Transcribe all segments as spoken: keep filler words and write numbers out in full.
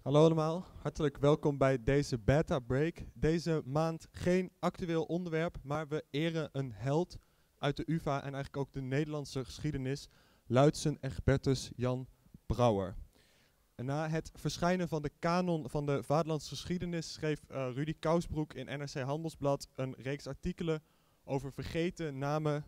Hallo allemaal, hartelijk welkom bij deze Beta Break. Deze maand geen actueel onderwerp, maar we eren een held uit de U vA en eigenlijk ook de Nederlandse geschiedenis, Luitsen Egbertus Jan Brouwer. En na het verschijnen van de kanon van de vaderlandse geschiedenis schreef uh, Rudy Kousbroek in N R C Handelsblad een reeks artikelen over vergeten namen,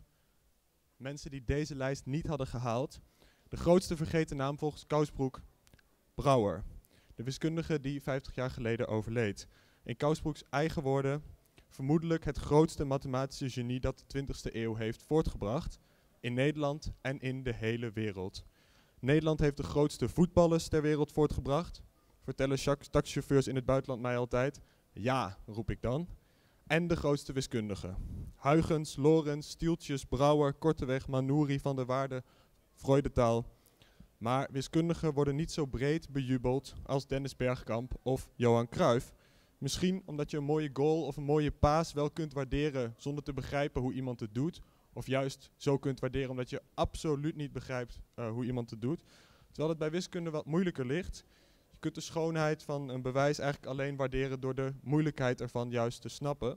mensen die deze lijst niet hadden gehaald. De grootste vergeten naam volgens Kousbroek, Brouwer. De wiskundige die vijftig jaar geleden overleed. In Kousbroeks eigen woorden, vermoedelijk het grootste mathematische genie dat de twintigste eeuw heeft voortgebracht. In Nederland en in de hele wereld. Nederland heeft de grootste voetballers ter wereld voortgebracht. Vertellen taxichauffeurs in het buitenland mij altijd. Ja, roep ik dan. En de grootste wiskundigen. Huygens, Lorentz, Stieltjes, Brouwer, Korteweg, Manouri, Van der Waarde, Freudetaal. Maar wiskundigen worden niet zo breed bejubeld als Dennis Bergkamp of Johan Cruijff. Misschien omdat je een mooie goal of een mooie paas wel kunt waarderen zonder te begrijpen hoe iemand het doet. Of juist zo kunt waarderen omdat je absoluut niet begrijpt uh, hoe iemand het doet. Terwijl het bij wiskunde wat moeilijker ligt. Je kunt de schoonheid van een bewijs eigenlijk alleen waarderen door de moeilijkheid ervan juist te snappen.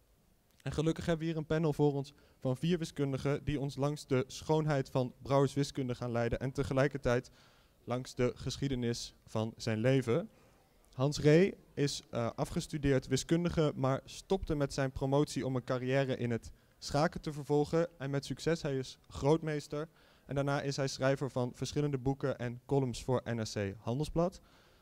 En gelukkig hebben we hier een panel voor ons van vier wiskundigen die ons langs de schoonheid van Brouwers wiskunde gaan leiden en tegelijkertijd langs de geschiedenis van zijn leven. Hans Ree is uh, afgestudeerd wiskundige, maar stopte met zijn promotie om een carrière in het schaken te vervolgen. En met succes, hij is grootmeester. En daarna is hij schrijver van verschillende boeken en columns voor N R C Handelsblad.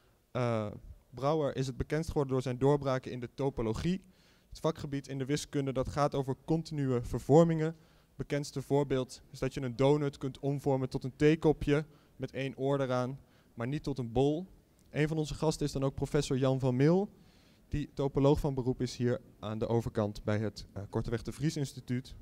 Uh, Brouwer is het bekendst geworden door zijn doorbraken in de topologie. Het vakgebied in de wiskunde dat gaat over continue vervormingen. Het bekendste voorbeeld is dat je een donut kunt omvormen tot een theekopje met één oor eraan, maar niet tot een bol. Een van onze gasten is dan ook professor Jan van Mil, die topoloog van beroep is hier aan de overkant bij het uh, Korteweg de Vries Instituut.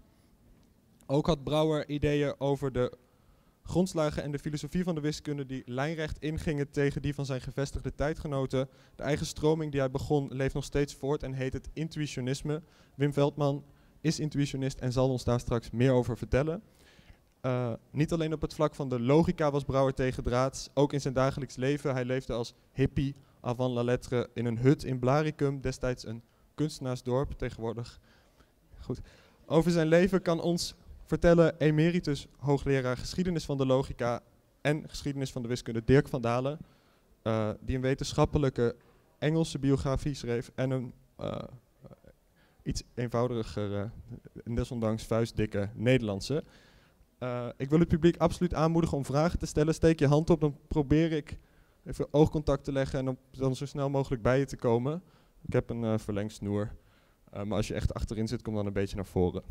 Ook had Brouwer ideeën over de grondslagen en de filosofie van de wiskunde die lijnrecht ingingen tegen die van zijn gevestigde tijdgenoten. De eigen stroming die hij begon leeft nog steeds voort en heet het intuïtionisme. Wim Veldman is intuïtionist en zal ons daar straks meer over vertellen. Uh, niet alleen op het vlak van de logica was Brouwer tegendraads, ook in zijn dagelijks leven. Hij leefde als hippie avant la lettre in een hut in Blaricum, destijds een kunstenaarsdorp, tegenwoordig. Goed. Over zijn leven kan ons vertellen emeritus hoogleraar geschiedenis van de logica en geschiedenis van de wiskunde Dirk van Dalen, uh, die een wetenschappelijke Engelse biografie schreef en een uh, iets eenvoudiger, uh, desondanks vuistdikke Nederlandse. Uh, ik wil het publiek absoluut aanmoedigen om vragen te stellen. Steek je hand op, dan probeer ik even oogcontact te leggen en om dan zo snel mogelijk bij je te komen. Ik heb een uh, verlengsnoer, uh, maar als je echt achterin zit, kom dan een beetje naar voren.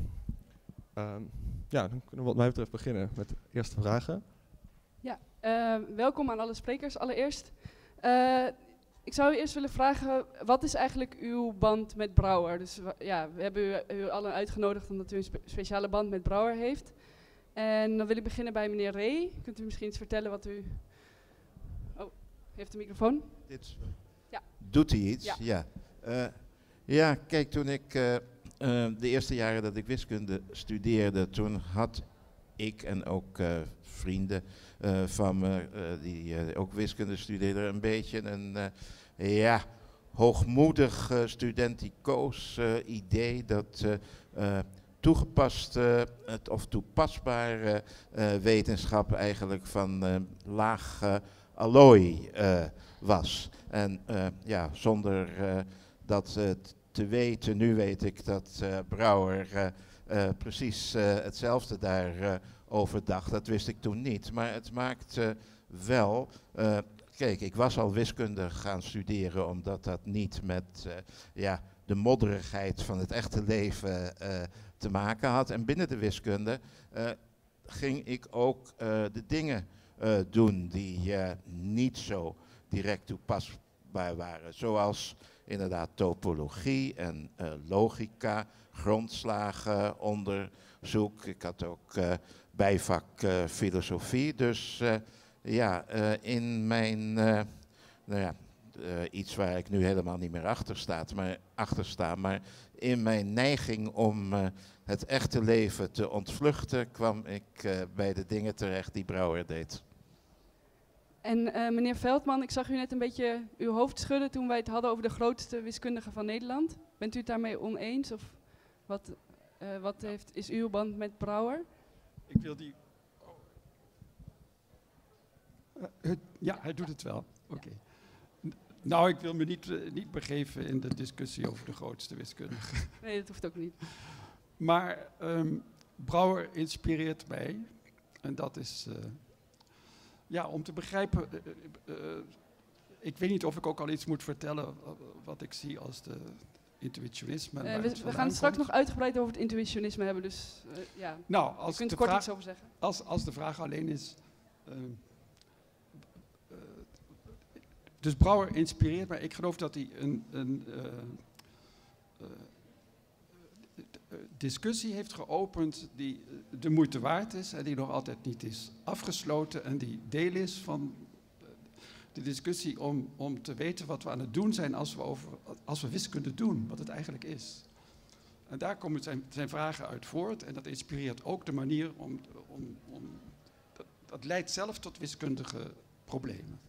Um, ja, dan kunnen we wat mij betreft beginnen met de eerste vragen. Ja, uh, welkom aan alle sprekers allereerst. Uh, ik zou u eerst willen vragen, wat is eigenlijk uw band met Brouwer? Dus ja, we hebben u, u allen uitgenodigd omdat u een spe speciale band met Brouwer heeft. En dan wil ik beginnen bij meneer Ree. Kunt u misschien iets vertellen wat u... Oh, heeft de microfoon? Dit ja. Doet hij iets? Ja. Ja, uh, ja kijk, toen ik uh, uh, de eerste jaren dat ik wiskunde studeerde, toen had ik en ook uh, vrienden uh, van me, uh, die uh, ook wiskunde studeerden, een beetje een uh, ja, hoogmoedig uh, studenticoos uh, idee dat... Uh, uh, toegepast uh, het, of toepasbare uh, wetenschap eigenlijk van uh, laag uh, allooi uh, was. En uh, ja, zonder uh, dat uh, te weten, nu weet ik dat uh, Brouwer uh, uh, precies uh, hetzelfde daarover uh, dacht. Dat wist ik toen niet. Maar het maakt uh, wel... Uh, kijk, ik was al wiskunde gaan studeren omdat dat niet met uh, ja, de modderigheid van het echte leven uh, te maken had. En binnen de wiskunde uh, ging ik ook uh, de dingen uh, doen die uh, niet zo direct toepasbaar waren. Zoals inderdaad topologie en uh, logica, grondslagen, onderzoek. Ik had ook uh, bijvak uh, filosofie. Dus uh, ja, uh, in mijn... Uh, nou ja, Uh, iets waar ik nu helemaal niet meer achter, staat, maar, achter sta, maar in mijn neiging om uh, het echte leven te ontvluchten, kwam ik uh, bij de dingen terecht die Brouwer deed. En uh, meneer Veldman, ik zag u net een beetje uw hoofd schudden toen wij het hadden over de grootste wiskundige van Nederland. Bent u het daarmee oneens? Of wat, uh, wat heeft, is uw band met Brouwer? Ik wil die... Uh, uh, ja, hij doet het wel. Oké. Okay. N- nou, ik wil me niet, uh, niet begeven in de discussie over de grootste wiskundige. Nee, dat hoeft ook niet. Maar um, Brouwer inspireert mij. En dat is... Uh, ja, om te begrijpen... Uh, uh, ik weet niet of ik ook al iets moet vertellen uh, wat ik zie als de intuïtionisme. Uh, we we gaan het straks nog uitgebreid over het intuïtionisme hebben, dus uh, ja. Nou, als je kunt de kort vraag, iets over zeggen. Als, als de vraag alleen is... Uh, uh, dus Brouwer inspireert mij. Ik geloof dat hij een... een uh, uh, discussie heeft geopend die de moeite waard is en die nog altijd niet is afgesloten en die deel is van de discussie om, om te weten wat we aan het doen zijn als we, over, als we wiskunde doen, wat het eigenlijk is. En daar komen zijn, zijn vragen uit voort en dat inspireert ook de manier om... om, om dat, dat leidt zelf tot wiskundige problemen.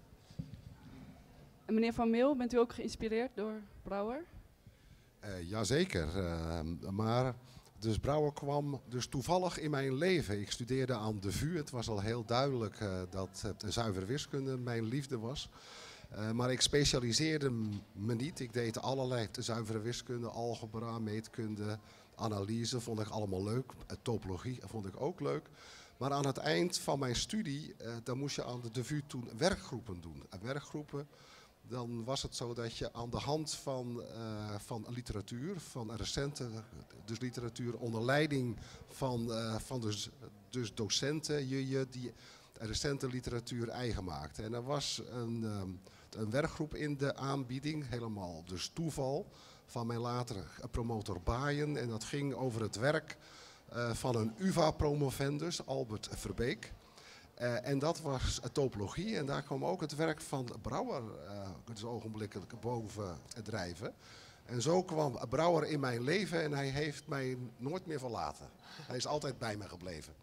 En meneer Van Meel, bent u ook geïnspireerd door Brouwer? Uh, jazeker, uh, maar dus Brouwer kwam dus toevallig in mijn leven. Ik studeerde aan de V U. Het was al heel duidelijk uh, dat uh, de zuivere wiskunde mijn liefde was. Uh, maar ik specialiseerde me niet. Ik deed allerlei de zuivere wiskunde, algebra, meetkunde, analyse. Vond ik allemaal leuk. Uh, topologie vond ik ook leuk. Maar aan het eind van mijn studie, uh, dan moest je aan de, de V U toen werkgroepen doen. Uh, werkgroepen. Dan was het zo dat je aan de hand van, uh, van literatuur, van recente dus literatuur onder leiding van, uh, van dus, dus docenten, je, je die recente literatuur eigen maakte. En er was een, um, een werkgroep in de aanbieding, helemaal dus toeval, van mijn latere promotor Baaien. En dat ging over het werk uh, van een U vA-promovendus, Albert Verbeek. Uh, en dat was uh, topologie en daar kwam ook het werk van Brouwer uh, dus ogenblikkelijk boven drijven. En zo kwam Brouwer in mijn leven en hij heeft mij nooit meer verlaten. Hij is altijd bij me gebleven.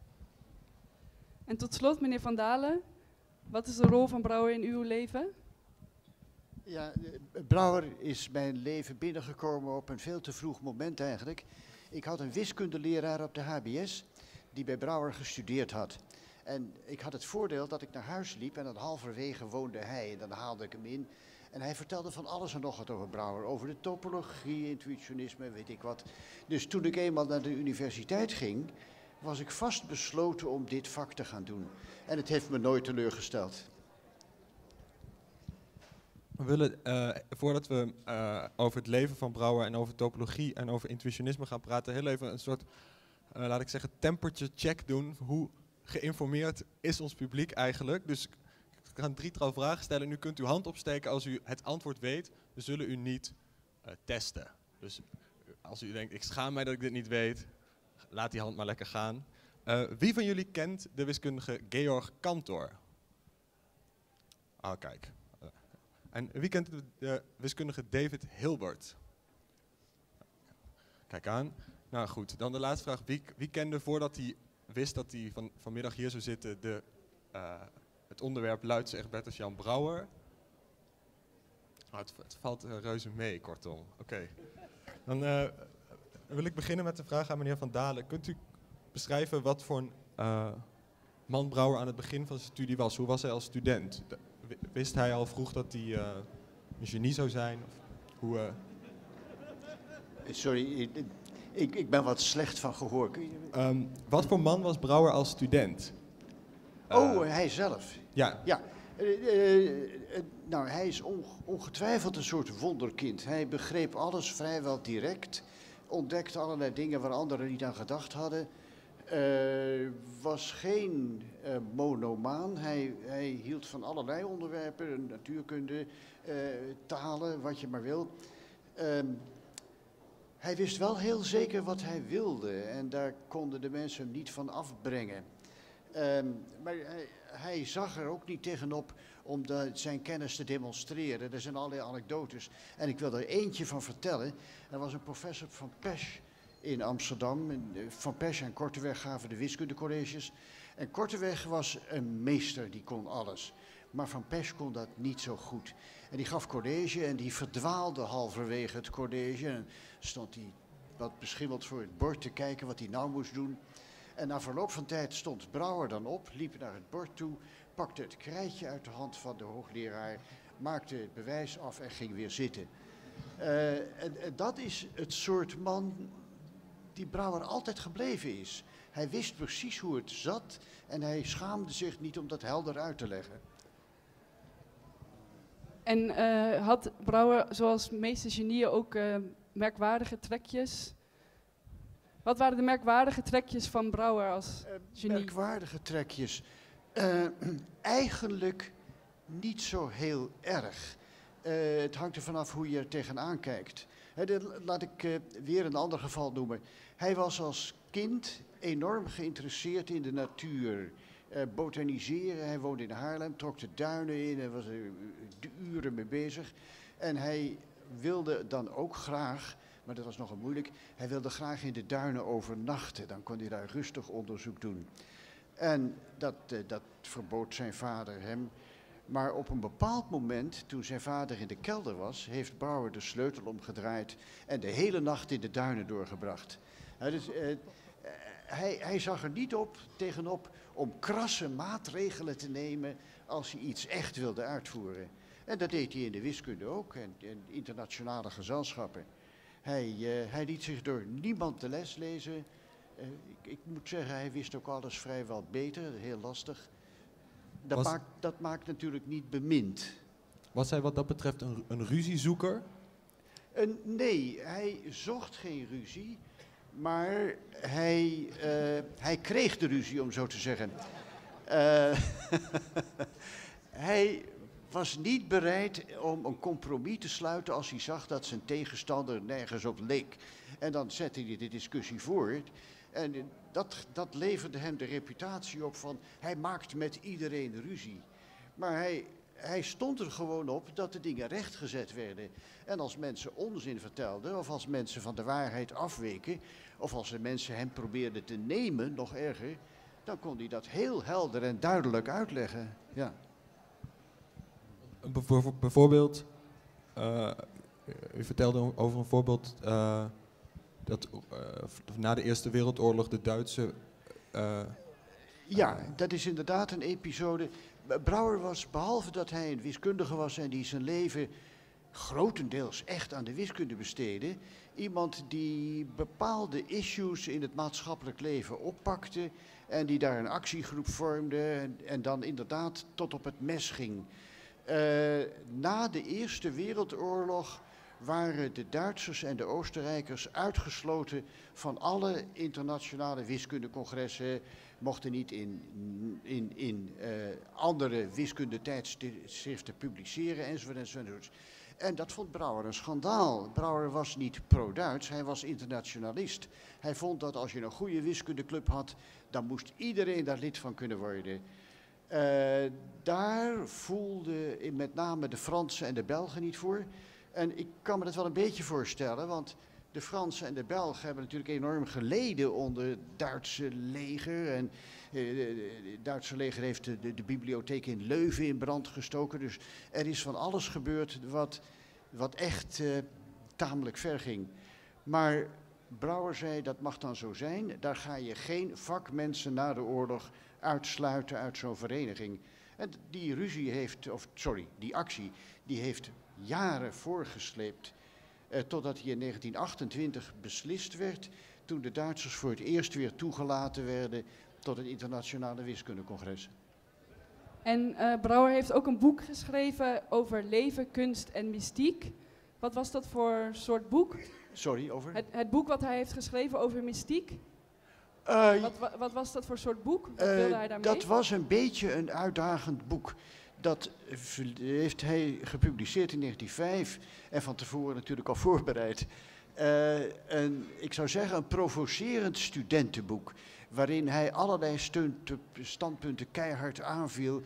En tot slot, meneer Van Dalen, wat is de rol van Brouwer in uw leven? Ja, Brouwer is mijn leven binnengekomen op een veel te vroeg moment eigenlijk. Ik had een wiskundeleraar op de H B S die bij Brouwer gestudeerd had. En ik had het voordeel dat ik naar huis liep en dan halverwege woonde hij en dan haalde ik hem in. En hij vertelde van alles en nog wat over Brouwer, over de topologie, intuïtionisme, weet ik wat. Dus toen ik eenmaal naar de universiteit ging, was ik vastbesloten om dit vak te gaan doen. En het heeft me nooit teleurgesteld. We willen, uh, voordat we uh, over het leven van Brouwer en over topologie en over intuïtionisme gaan praten, heel even een soort, uh, laat ik zeggen, temperature check doen. Hoe geïnformeerd is ons publiek eigenlijk? Dus ik ga een drietal vragen stellen. Nu kunt u hand opsteken als u het antwoord weet. We zullen u niet uh, testen. Dus als u denkt, ik schaam mij dat ik dit niet weet, laat die hand maar lekker gaan. Uh, wie van jullie kent de wiskundige Georg Cantor? Ah, oh, kijk. Uh, en wie kent de, de wiskundige David Hilbert? Kijk aan. Nou goed, dan de laatste vraag. Wie, wie kende voordat hij wist dat hij van, vanmiddag hier zou zitten, de, uh, het onderwerp Luidse Egbertus Jan Brouwer? Oh, het, het valt uh, reuze mee, kortom. Oké. Okay. Dan uh, wil ik beginnen met de vraag aan meneer Van Dalen. Kunt u beschrijven wat voor een uh, man Brouwer aan het begin van zijn studie was? Hoe was hij als student? De, wist hij al vroeg dat hij uh, een genie zou zijn? Of hoe, uh... Sorry, ik, ik, ik ben wat slecht van gehoor. Um, wat voor man was Brouwer als student? Oh, uh, hij zelf. Ja. Ja. Uh, uh, uh, nou, hij is onge ongetwijfeld een soort wonderkind. Hij begreep alles vrijwel direct. Ontdekte allerlei dingen waar anderen niet aan gedacht hadden. Uh, was geen uh, monomaan. Hij, hij hield van allerlei onderwerpen. Natuurkunde, uh, talen, wat je maar wil. Uh, hij wist wel heel zeker wat hij wilde. En daar konden de mensen hem niet van afbrengen. Uh, maar hij, hij zag er ook niet tegenop om de, zijn kennis te demonstreren. Er zijn allerlei anekdotes. En ik wil er eentje van vertellen. Er was een professor van Pesch in Amsterdam. Van Pesch en Korteweg gaven de wiskundecolleges. En Korteweg was een meester, die kon alles. Maar Van Pesch kon dat niet zo goed. En die gaf college en die verdwaalde halverwege het college. En stond hij wat beschimmeld voor het bord te kijken wat hij nou moest doen. En na verloop van tijd stond Brouwer dan op, liep naar het bord toe, pakte het krijtje uit de hand van de hoogleraar, maakte het bewijs af en ging weer zitten. Uh, en, en dat is het soort man die Brouwer altijd gebleven is. Hij wist precies hoe het zat en hij schaamde zich niet om dat helder uit te leggen. En uh, had Brouwer, zoals de meeste genieën, ook uh, merkwaardige trekjes? Wat waren de merkwaardige trekjes van Brouwer als uh, genie? Merkwaardige trekjes? Uh, eigenlijk niet zo heel erg. Uh, het hangt er vanaf hoe je er tegenaan kijkt. He, de, laat ik uh, weer een ander geval noemen. Hij was als kind enorm geïnteresseerd in de natuur. Uh, botaniseren, hij woonde in Haarlem, trok de duinen in, hij was er de uren mee bezig. En hij wilde dan ook graag, maar dat was nogal moeilijk, hij wilde graag in de duinen overnachten. Dan kon hij daar rustig onderzoek doen. En dat, uh, dat verbood zijn vader hem. Maar op een bepaald moment, toen zijn vader in de kelder was, heeft Brouwer de sleutel omgedraaid en de hele nacht in de duinen doorgebracht. Uh, dus, uh, Hij, hij zag er niet op, tegenop om krasse maatregelen te nemen als hij iets echt wilde uitvoeren. En dat deed hij in de wiskunde ook en in internationale gezelschappen. Hij, uh, hij liet zich door niemand de les lezen. Uh, ik, ik moet zeggen, hij wist ook alles vrijwel beter, heel lastig. Dat, maakt, dat maakt natuurlijk niet bemind. Was hij wat dat betreft een, een ruziezoeker? Uh, nee, hij zocht geen ruzie. Maar hij, uh, hij kreeg de ruzie, om zo te zeggen. Uh, hij was niet bereid om een compromis te sluiten als hij zag dat zijn tegenstander nergens op leek. En dan zette hij de discussie voort. En dat, dat leverde hem de reputatie op van hij maakt met iedereen ruzie. Maar hij, hij stond er gewoon op dat de dingen rechtgezet werden. En als mensen onzin vertelden of als mensen van de waarheid afweken, of als de mensen hem probeerden te nemen, nog erger, dan kon hij dat heel helder en duidelijk uitleggen. Ja. Bijvoor, bijvoorbeeld, uh, u vertelde over een voorbeeld uh, dat uh, na de Eerste Wereldoorlog de Duitse... Uh, ja, dat is inderdaad een episode. Brouwer was, behalve dat hij een wiskundige was en die zijn leven grotendeels echt aan de wiskunde besteedde, iemand die bepaalde issues in het maatschappelijk leven oppakte en die daar een actiegroep vormde en, en dan inderdaad tot op het mes ging. Uh, na de Eerste Wereldoorlog waren de Duitsers en de Oostenrijkers uitgesloten van alle internationale wiskundecongressen, mochten niet in, in, in uh, andere wiskundetijdschriften publiceren enzovoort enzovoort. En dat vond Brouwer een schandaal. Brouwer was niet pro-Duits, hij was internationalist. Hij vond dat als je een goede wiskundeclub had, dan moest iedereen daar lid van kunnen worden. Uh, daar voelden met name de Fransen en de Belgen niet voor. En ik kan me dat wel een beetje voorstellen, want de Fransen en de Belgen hebben natuurlijk enorm geleden onder het Duitse leger. En uh, het Duitse leger heeft de, de, de bibliotheek in Leuven in brand gestoken. Dus er is van alles gebeurd wat, wat echt uh, tamelijk ver ging. Maar Brouwer zei, dat mag dan zo zijn. Daar ga je geen vakmensen na de oorlog uitsluiten uit zo'n vereniging. En die ruzie heeft, of sorry, die actie, die heeft jaren voorgesleept. Uh, totdat hij in negentien achtentwintig beslist werd, toen de Duitsers voor het eerst weer toegelaten werden tot het internationale wiskundecongres. En uh, Brouwer heeft ook een boek geschreven over leven, kunst en mystiek. Wat was dat voor soort boek? Sorry, over? Het, het boek wat hij heeft geschreven over mystiek. Uh, wat, wat, wat was dat voor soort boek? Wat uh, wilde hij daarmee? Dat was een beetje een uitdagend boek. Dat heeft hij gepubliceerd in negentien vijf en van tevoren natuurlijk al voorbereid. Uh, een, ik zou zeggen een provocerend studentenboek, waarin hij allerlei steunte, standpunten keihard aanviel.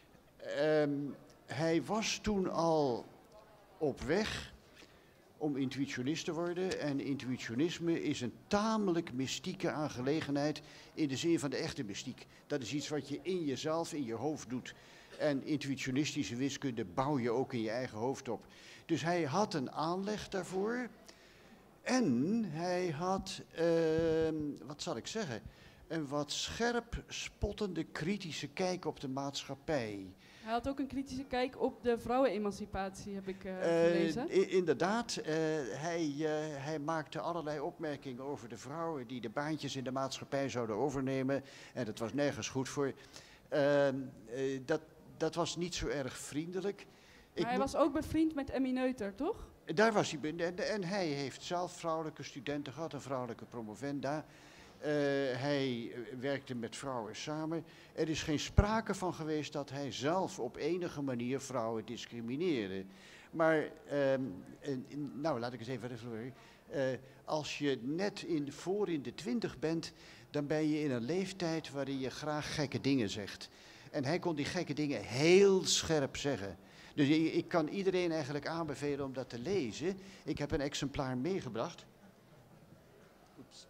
Um, hij was toen al op weg om intuïtionist te worden. En intuïtionisme is een tamelijk mystieke aangelegenheid in de zin van de echte mystiek. Dat is iets wat je in jezelf, in je hoofd doet. En intuïtionistische wiskunde bouw je ook in je eigen hoofd op. Dus hij had een aanleg daarvoor. En hij had, uh, wat zal ik zeggen, een wat scherp spottende kritische kijk op de maatschappij. Hij had ook een kritische kijk op de vrouwenemancipatie, heb ik uh, Uh, gelezen. I- inderdaad, uh, hij, uh, hij maakte allerlei opmerkingen over de vrouwen die de baantjes in de maatschappij zouden overnemen. En dat was nergens goed voor. Uh, uh, dat, dat was niet zo erg vriendelijk. Maar hij moet- was ook bevriend met Emmy Neuter, toch? Daar was hij bij. En, en hij heeft zelf vrouwelijke studenten gehad, een vrouwelijke promovenda. Uh, hij werkte met vrouwen samen. Er is geen sprake van geweest dat hij zelf op enige manier vrouwen discrimineerde. Maar, um, en, en, nou laat ik eens even reflecteren. Uh, als je net in, voor in de twintig bent, dan ben je in een leeftijd waarin je graag gekke dingen zegt. En hij kon die gekke dingen heel scherp zeggen. Dus ik, ik kan iedereen eigenlijk aanbevelen om dat te lezen. Ik heb een exemplaar meegebracht. Oeps.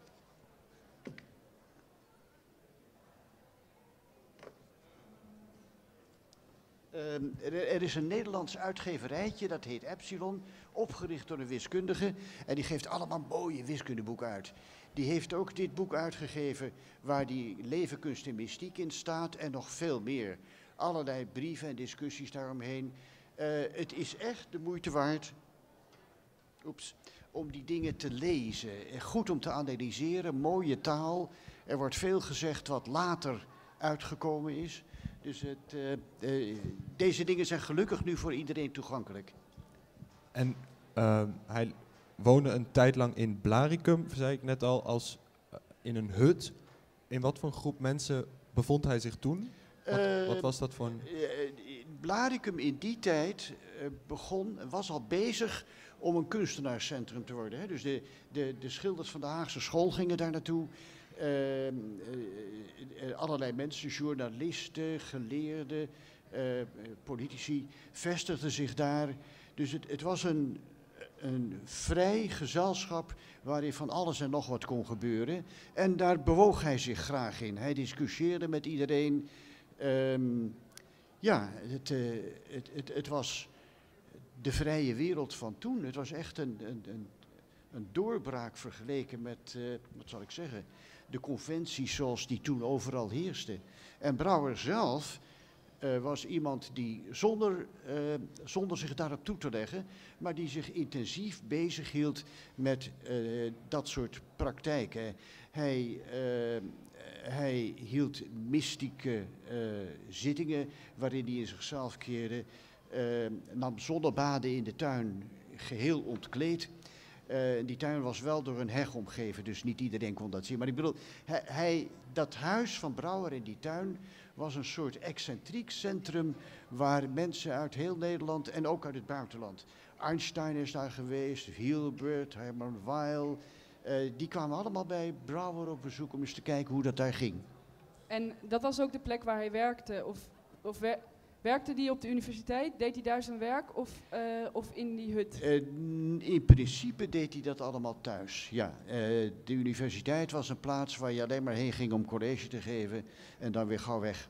Um, er, er is een Nederlands uitgeverijtje, dat heet Epsilon, opgericht door een wiskundige. En die geeft allemaal mooie wiskundeboeken uit. Die heeft ook dit boek uitgegeven waar die leven, kunst en mystiek in staat en nog veel meer. Allerlei brieven en discussies daaromheen. Uh, het is echt de moeite waard oeps, om die dingen te lezen. Goed om te analyseren, mooie taal. Er wordt veel gezegd wat later uitgekomen is. Dus het, uh, uh, deze dingen zijn gelukkig nu voor iedereen toegankelijk. En uh, hij woonde een tijd lang in Blaricum, zei ik net al, als uh, in een hut. In wat voor een groep mensen bevond hij zich toen? Wat, Uh, wat was dat voor een... Uh, Blaricum in die tijd uh, begon, was al bezig om een kunstenaarscentrum te worden. Hè. Dus de, de, de schilders van de Haagse school gingen daar naartoe. Uh, uh, uh, allerlei mensen, journalisten, geleerden, uh, politici, vestigden zich daar. Dus het, het was een, een vrij gezelschap waarin van alles en nog wat kon gebeuren. En daar bewoog hij zich graag in. Hij discussieerde met iedereen. Um, ja, het, uh, het, het, het was de vrije wereld van toen. Het was echt een, een, een, een doorbraak vergeleken met, uh, wat zal ik zeggen, de conventies zoals die toen overal heersten. En Brouwer zelf uh, was iemand die zonder, uh, zonder zich daarop toe te leggen, maar die zich intensief bezighield met uh, dat soort praktijken. Hij, uh, hij hield mystieke uh, zittingen waarin hij in zichzelf keerde, uh, nam zonnebaden in de tuin, geheel ontkleed. Uh, die tuin was wel door een heg omgeven, dus niet iedereen kon dat zien. Maar ik bedoel, hij, hij, dat huis van Brouwer in die tuin was een soort excentriek centrum waar mensen uit heel Nederland en ook uit het buitenland. Einstein is daar geweest, Hilbert, Herman Weyl. Uh, die kwamen allemaal bij Brouwer op bezoek om eens te kijken hoe dat daar ging. En dat was ook de plek waar hij werkte? Of, of wer werkte hij op de universiteit? Deed hij daar zijn werk of, uh, of in die hut? Uh, in principe deed hij dat allemaal thuis, ja. Uh, de universiteit was een plaats waar je alleen maar heen ging om college te geven en dan weer gauw weg.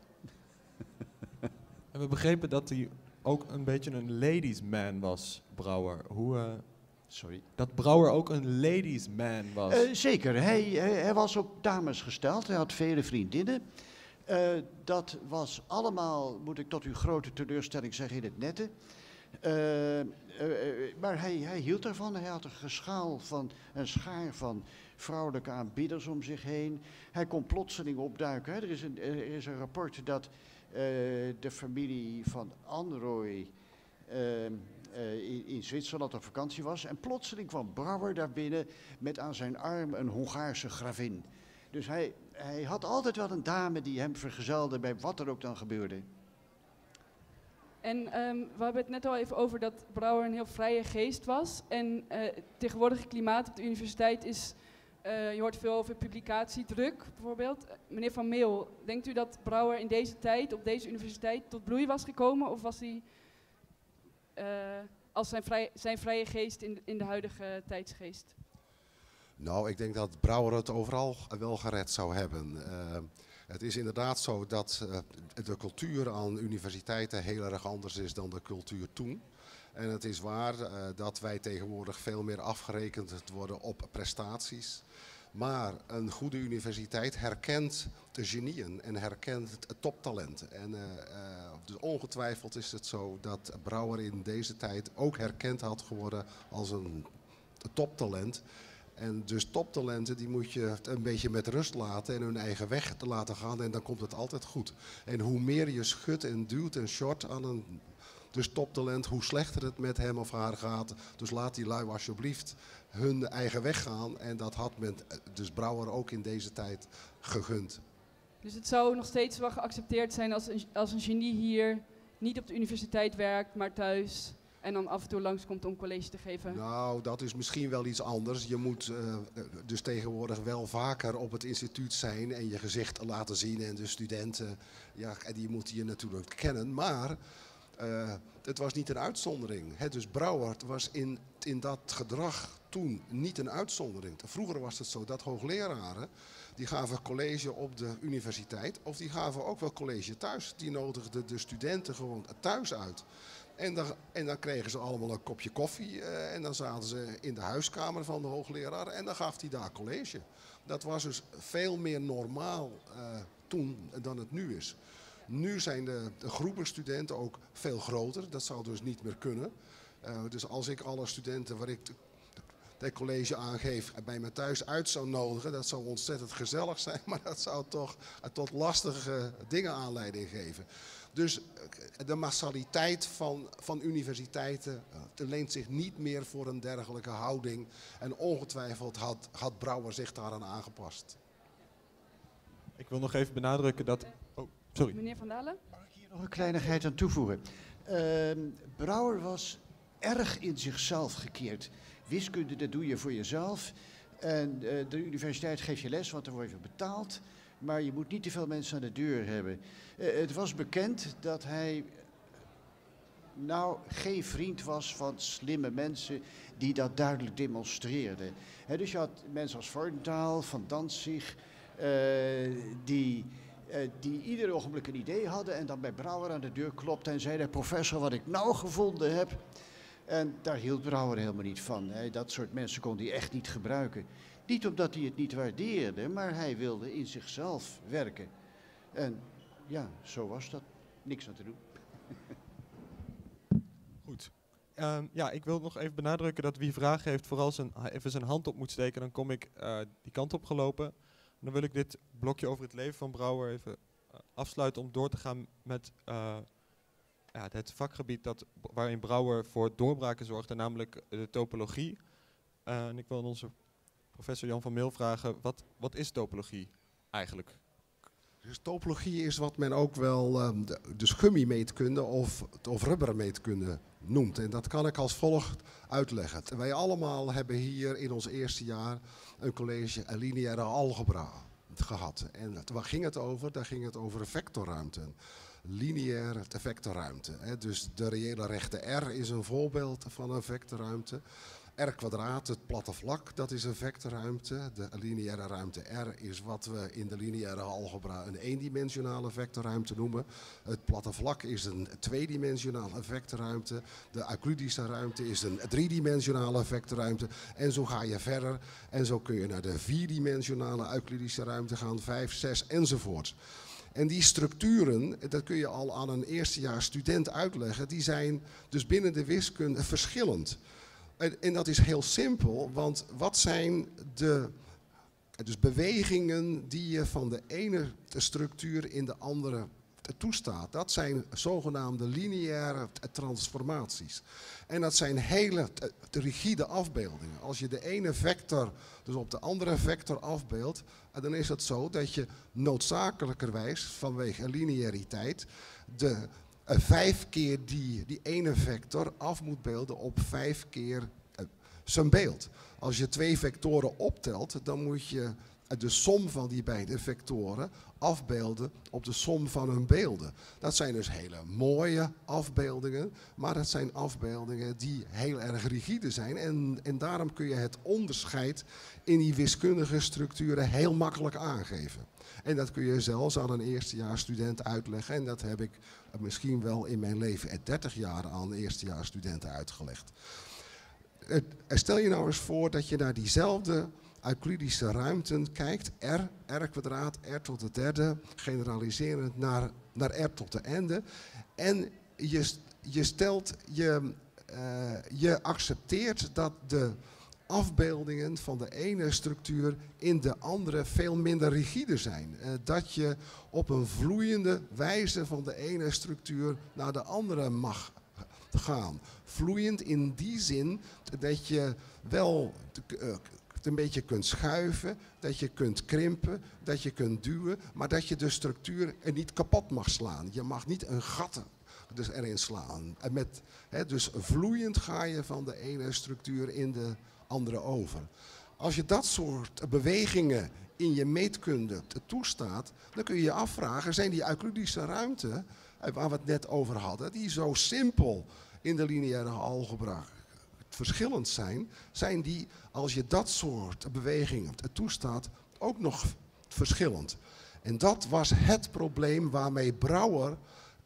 En we begrepen dat hij ook een beetje een ladies man was, Brouwer. Hoe... Uh Sorry. Dat Brouwer ook een ladies man was. Uh, zeker, hij, hij, hij was op dames gesteld, hij had vele vriendinnen. Uh, dat was allemaal, moet ik tot uw grote teleurstelling zeggen, in het nette. Uh, uh, uh, maar hij, hij hield ervan, hij had een geschaal van, een schaar van vrouwelijke aanbidders om zich heen. Hij kon plotseling opduiken. Hè. Er, is een, er is een rapport dat uh, de familie van Anrooy Uh, Uh, in, in Zwitserland op vakantie was. En plotseling kwam Brouwer daar binnen met aan zijn arm een Hongaarse gravin. Dus hij, hij had altijd wel een dame die hem vergezelde bij wat er ook dan gebeurde. En um, we hebben het net al even over dat Brouwer een heel vrije geest was. En uh, het tegenwoordige klimaat op de universiteit is, uh, je hoort veel over publicatiedruk bijvoorbeeld. Uh, meneer Van Meel, denkt u dat Brouwer in deze tijd, op deze universiteit, tot bloei was gekomen? Of was hij uh, als zijn, vrij, zijn vrije geest in, in de huidige tijdsgeest? Nou, ik denk dat Brouwer het overal wel gered zou hebben. Uh, het is inderdaad zo dat uh, de cultuur aan universiteiten heel erg anders is dan de cultuur toen. En het is waar uh, dat wij tegenwoordig veel meer afgerekend worden op prestaties. Maar een goede universiteit herkent de genieën en herkent het toptalent. En uh, uh, dus ongetwijfeld is het zo dat Brouwer in deze tijd ook herkend had geworden als een toptalent. En dus toptalenten die moet je een beetje met rust laten en hun eigen weg te laten gaan en dan komt het altijd goed. En hoe meer je schudt en duwt en short aan een dus toptalent, hoe slechter het met hem of haar gaat. Dus laat die lui alsjeblieft hun eigen weg gaan. En dat had men dus Brouwer ook in deze tijd gegund. Dus het zou nog steeds wel geaccepteerd zijn als een, als een genie hier niet op de universiteit werkt, maar thuis en dan af en toe langskomt om college te geven? Nou, dat is misschien wel iets anders. Je moet uh, dus tegenwoordig wel vaker op het instituut zijn en je gezicht laten zien. En de studenten, ja, die moeten je natuurlijk kennen. Maar uh, het was niet een uitzondering. Hè? Dus Brouwer was in, in dat gedrag toen niet een uitzondering. Vroeger was het zo dat hoogleraren, die gaven college op de universiteit of die gaven ook wel college thuis. Die nodigden de studenten gewoon thuis uit. En dan, en dan kregen ze allemaal een kopje koffie uh, en dan zaten ze in de huiskamer van de hoogleraar en dan gaf hij daar college. Dat was dus veel meer normaal uh, toen dan het nu is. Nu zijn de, de groepen studenten ook veel groter, dat zou dus niet meer kunnen. Uh, dus als ik alle studenten waar ik het college aangeef bij me thuis uit zou nodigen, dat zou ontzettend gezellig zijn, maar dat zou toch uh, tot lastige dingen aanleiding geven. Dus de massaliteit van, van universiteiten uh, leent zich niet meer voor een dergelijke houding. En ongetwijfeld had, had Brouwer zich daaraan aangepast. Ik wil nog even benadrukken dat... Oh, sorry. Meneer Van Dalen? Mag ik hier nog een kleinigheid aan toevoegen? Uh, Brouwer was erg in zichzelf gekeerd. Wiskunde, dat doe je voor jezelf. En uh, de universiteit geeft je les, want dan word je betaald. Maar je moet niet te veel mensen aan de deur hebben. Uh, het was bekend dat hij nou geen vriend was van slimme mensen die dat duidelijk demonstreerden. He, dus je had mensen als Freudenthal, Van Danzig, uh, die, uh, die ieder ogenblik een idee hadden en dan bij Brouwer aan de deur klopten en zeiden: professor, wat ik nou gevonden heb. En daar hield Brouwer helemaal niet van. He, dat soort mensen kon hij echt niet gebruiken. Niet omdat hij het niet waardeerde, maar hij wilde in zichzelf werken. En ja, zo was dat. Niks aan te doen. Goed. Um, ja, ik wil nog even benadrukken dat wie vragen heeft vooral zijn, even zijn hand op moet steken. Dan kom ik uh, die kant op gelopen. En dan wil ik dit blokje over het leven van Brouwer even uh, afsluiten om door te gaan met uh, ja, het vakgebied dat, waarin Brouwer voor doorbraken zorgde, namelijk de topologie. Uh, en ik wil aan onze professor Jan van Meel vragen, wat, wat is topologie eigenlijk? Dus topologie is wat men ook wel um, de, de schummi-meetkunde of, of rubbermeetkunde noemt. En dat kan ik als volgt uitleggen. Wij allemaal hebben hier in ons eerste jaar een college lineaire algebra gehad. En waar ging het over? Daar ging het over vectorruimte. Lineaire vectorruimte. Hè. Dus de reële rechte R is een voorbeeld van een vectorruimte. R kwadraat, het platte vlak, dat is een vectorruimte. De lineaire ruimte R is wat we in de lineaire algebra een eendimensionale vectorruimte noemen. Het platte vlak is een tweedimensionale vectorruimte. De Euclidische ruimte is een driedimensionale vectorruimte. En zo ga je verder. En zo kun je naar de vierdimensionale Euclidische ruimte gaan, vijf, zes enzovoort. En die structuren, dat kun je al aan een eerstejaars student uitleggen, die zijn dus binnen de wiskunde verschillend. En, en dat is heel simpel, want wat zijn de dus bewegingen die je van de ene structuur in de andere toestaat? Dat zijn zogenaamde lineaire transformaties. En dat zijn hele rigide afbeeldingen. Als je de ene vector dus op de andere vector afbeeldt, dan is het zo dat je noodzakelijkerwijs vanwege lineariteit de Uh, vijf keer die, die ene vector af moet beelden op vijf keer uh, zijn beeld. Als je twee vectoren optelt, dan moet je de som van die beide vectoren afbeelden op de som van hun beelden. Dat zijn dus hele mooie afbeeldingen, maar dat zijn afbeeldingen die heel erg rigide zijn. En, en daarom kun je het onderscheid in die wiskundige structuren heel makkelijk aangeven. En dat kun je zelfs aan een eerstejaarsstudent uitleggen. En dat heb ik misschien wel in mijn leven dertig jaar aan eerstejaarsstudenten uitgelegd. Het, stel je nou eens voor dat je naar diezelfde Euclidische ruimten kijkt, R, R kwadraat, R tot de derde, generaliserend naar, naar R tot de ende. En je, je stelt, je, uh, je accepteert dat de afbeeldingen van de ene structuur in de andere veel minder rigide zijn. Uh, dat je op een vloeiende wijze van de ene structuur naar de andere mag gaan. Vloeiend in die zin dat je wel uh, een beetje kunt schuiven, dat je kunt krimpen, dat je kunt duwen, maar dat je de structuur er niet kapot mag slaan. Je mag niet een gat dus erin slaan. En met, hè, dus vloeiend ga je van de ene structuur in de andere over. Als je dat soort bewegingen in je meetkunde toestaat, dan kun je je afvragen, zijn die Euclidische ruimten, waar we het net over hadden, die zo simpel in de lineaire algebra verschillend zijn, zijn die, als je dat soort bewegingen toestaat, ook nog verschillend. En dat was het probleem waarmee Brouwer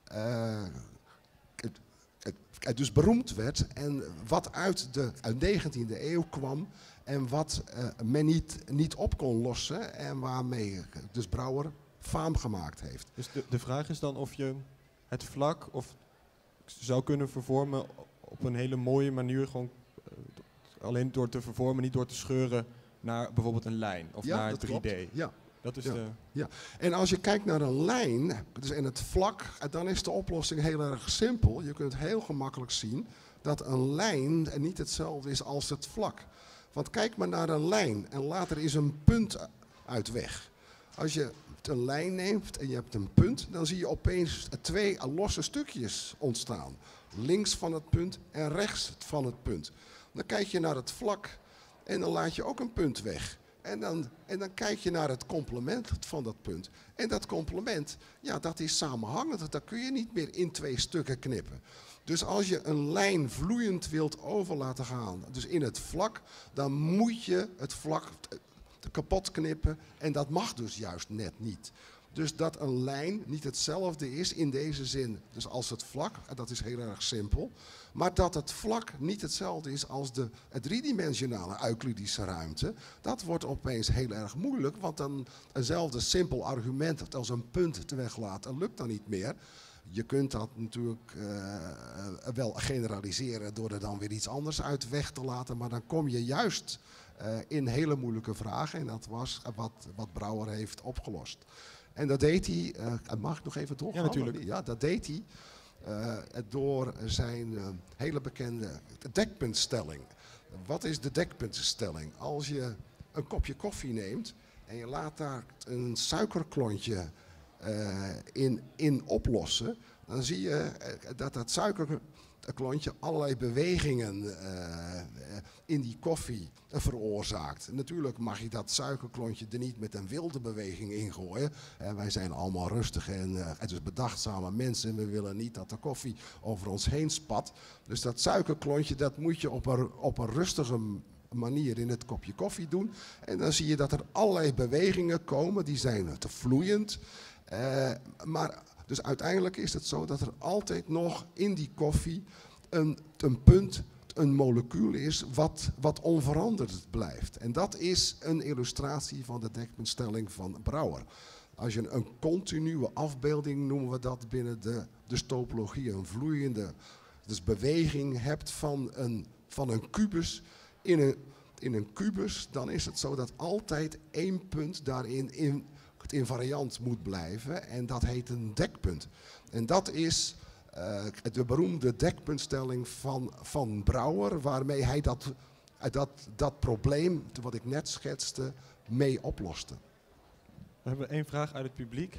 uh, het, het, het dus beroemd werd en wat uit de uit negentiende eeuw kwam en wat uh, men niet, niet op kon lossen en waarmee dus Brouwer faam gemaakt heeft. Dus de, de vraag is dan of je het vlak of zou kunnen vervormen op een hele mooie manier, gewoon uh, alleen door te vervormen, niet door te scheuren naar bijvoorbeeld een lijn of ja, naar drie D. Klopt. Ja. Dat is ja. de... ja. En als je kijkt naar een lijn, dus en het vlak, dan is de oplossing heel erg simpel. Je kunt heel gemakkelijk zien dat een lijn niet hetzelfde is als het vlak. Want kijk maar naar een lijn en later is een punt uit weg. Als je een lijn neemt en je hebt een punt, dan zie je opeens twee losse stukjes ontstaan. Links van het punt en rechts van het punt. Dan kijk je naar het vlak en dan laat je ook een punt weg. En dan, en dan kijk je naar het complement van dat punt. En dat complement, ja, dat is samenhangend. Dat kun je niet meer in twee stukken knippen. Dus als je een lijn vloeiend wilt over laten gaan, dus in het vlak, dan moet je het vlak kapot knippen. En dat mag dus juist net niet. Dus dat een lijn niet hetzelfde is in deze zin, dus als het vlak, en dat is heel erg simpel. Maar dat het vlak niet hetzelfde is als de driedimensionale Euclidische ruimte, dat wordt opeens heel erg moeilijk, want dan eenzelfde simpel argument als een punt te weglaten lukt dan niet meer. Je kunt dat natuurlijk uh, wel generaliseren door er dan weer iets anders uit weg te laten, maar dan kom je juist uh, in hele moeilijke vragen en dat was wat, wat Brouwer heeft opgelost. En dat deed hij, uh, mag ik nog even doorgaan? Ja, natuurlijk. Ja, dat deed hij uh, door zijn uh, hele bekende dekpuntstelling. Wat is de dekpuntstelling? Als je een kopje koffie neemt en je laat daar een suikerklontje uh, in, in oplossen, dan zie je uh, dat dat suikerklontje allerlei bewegingen uh, in die koffie uh, veroorzaakt. Natuurlijk mag je dat suikerklontje er niet met een wilde beweging ingooien. Uh, wij zijn allemaal rustige en uh, dus bedachtzame mensen en we willen niet dat de koffie over ons heen spat. Dus dat suikerklontje, dat moet je op een, op een rustige manier in het kopje koffie doen. En dan zie je dat er allerlei bewegingen komen, die zijn te vloeiend. Uh, maar dus uiteindelijk is het zo dat er altijd nog in die koffie een, een punt, een molecuul is wat, wat onveranderd blijft. En dat is een illustratie van de dekpuntstelling van Brouwer. Als je een continue afbeelding, noemen we dat binnen de, de topologie, een vloeiende dus beweging hebt van een, van een kubus in een, in een kubus, dan is het zo dat altijd één punt daarin in invariant moet blijven en dat heet een dekpunt. En dat is uh, de beroemde dekpuntstelling van, van Brouwer, waarmee hij dat, dat, dat probleem, wat ik net schetste, mee oploste. We hebben één vraag uit het publiek.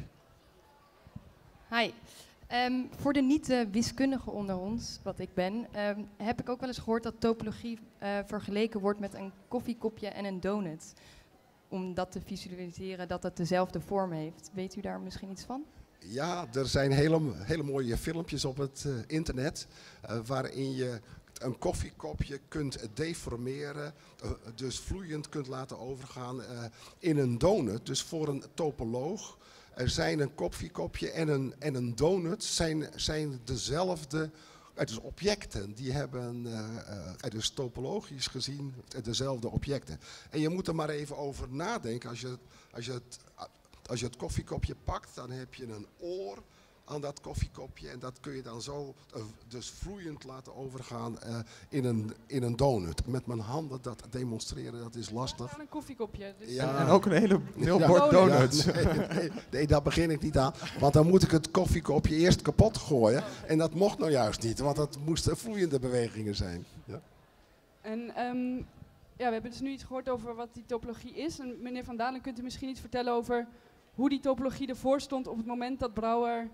Hi. Um, voor de niet-wiskundigen onder ons, wat ik ben, um, heb ik ook wel eens gehoord dat topologie uh, vergeleken wordt met een koffiekopje en een donut. om dat te visualiseren, dat het dezelfde vorm heeft. Weet u daar misschien iets van? Ja, er zijn hele, hele mooie filmpjes op het uh, internet uh, waarin je een koffiekopje kunt deformeren, uh, dus vloeiend kunt laten overgaan uh, in een donut. Dus voor een topoloog er zijn een koffiekopje en een, en een donut zijn, zijn dezelfde uh, dus objecten. Die hebben uh, uh, dus topologisch gezien dezelfde objecten. En je moet er maar even over nadenken. Als je, als je het... Als je het koffiekopje pakt, dan heb je een oor aan dat koffiekopje. En dat kun je dan zo uh, dus vloeiend laten overgaan uh, in, een, in een donut. Met mijn handen dat demonstreren, dat is lastig. Aan een koffiekopje. Dus Ja. En ook een hele heel Ja. bord donuts. Ja, nee, nee, nee, daar begin ik niet aan. Want dan moet ik het koffiekopje eerst kapot gooien. En dat mocht nou juist niet, want dat moesten vloeiende bewegingen zijn. Ja. En um, ja, we hebben dus nu iets gehoord over wat die topologie is. En meneer Van Dalen, kunt u misschien iets vertellen over hoe die topologie ervoor stond op het moment dat Brouwer uh,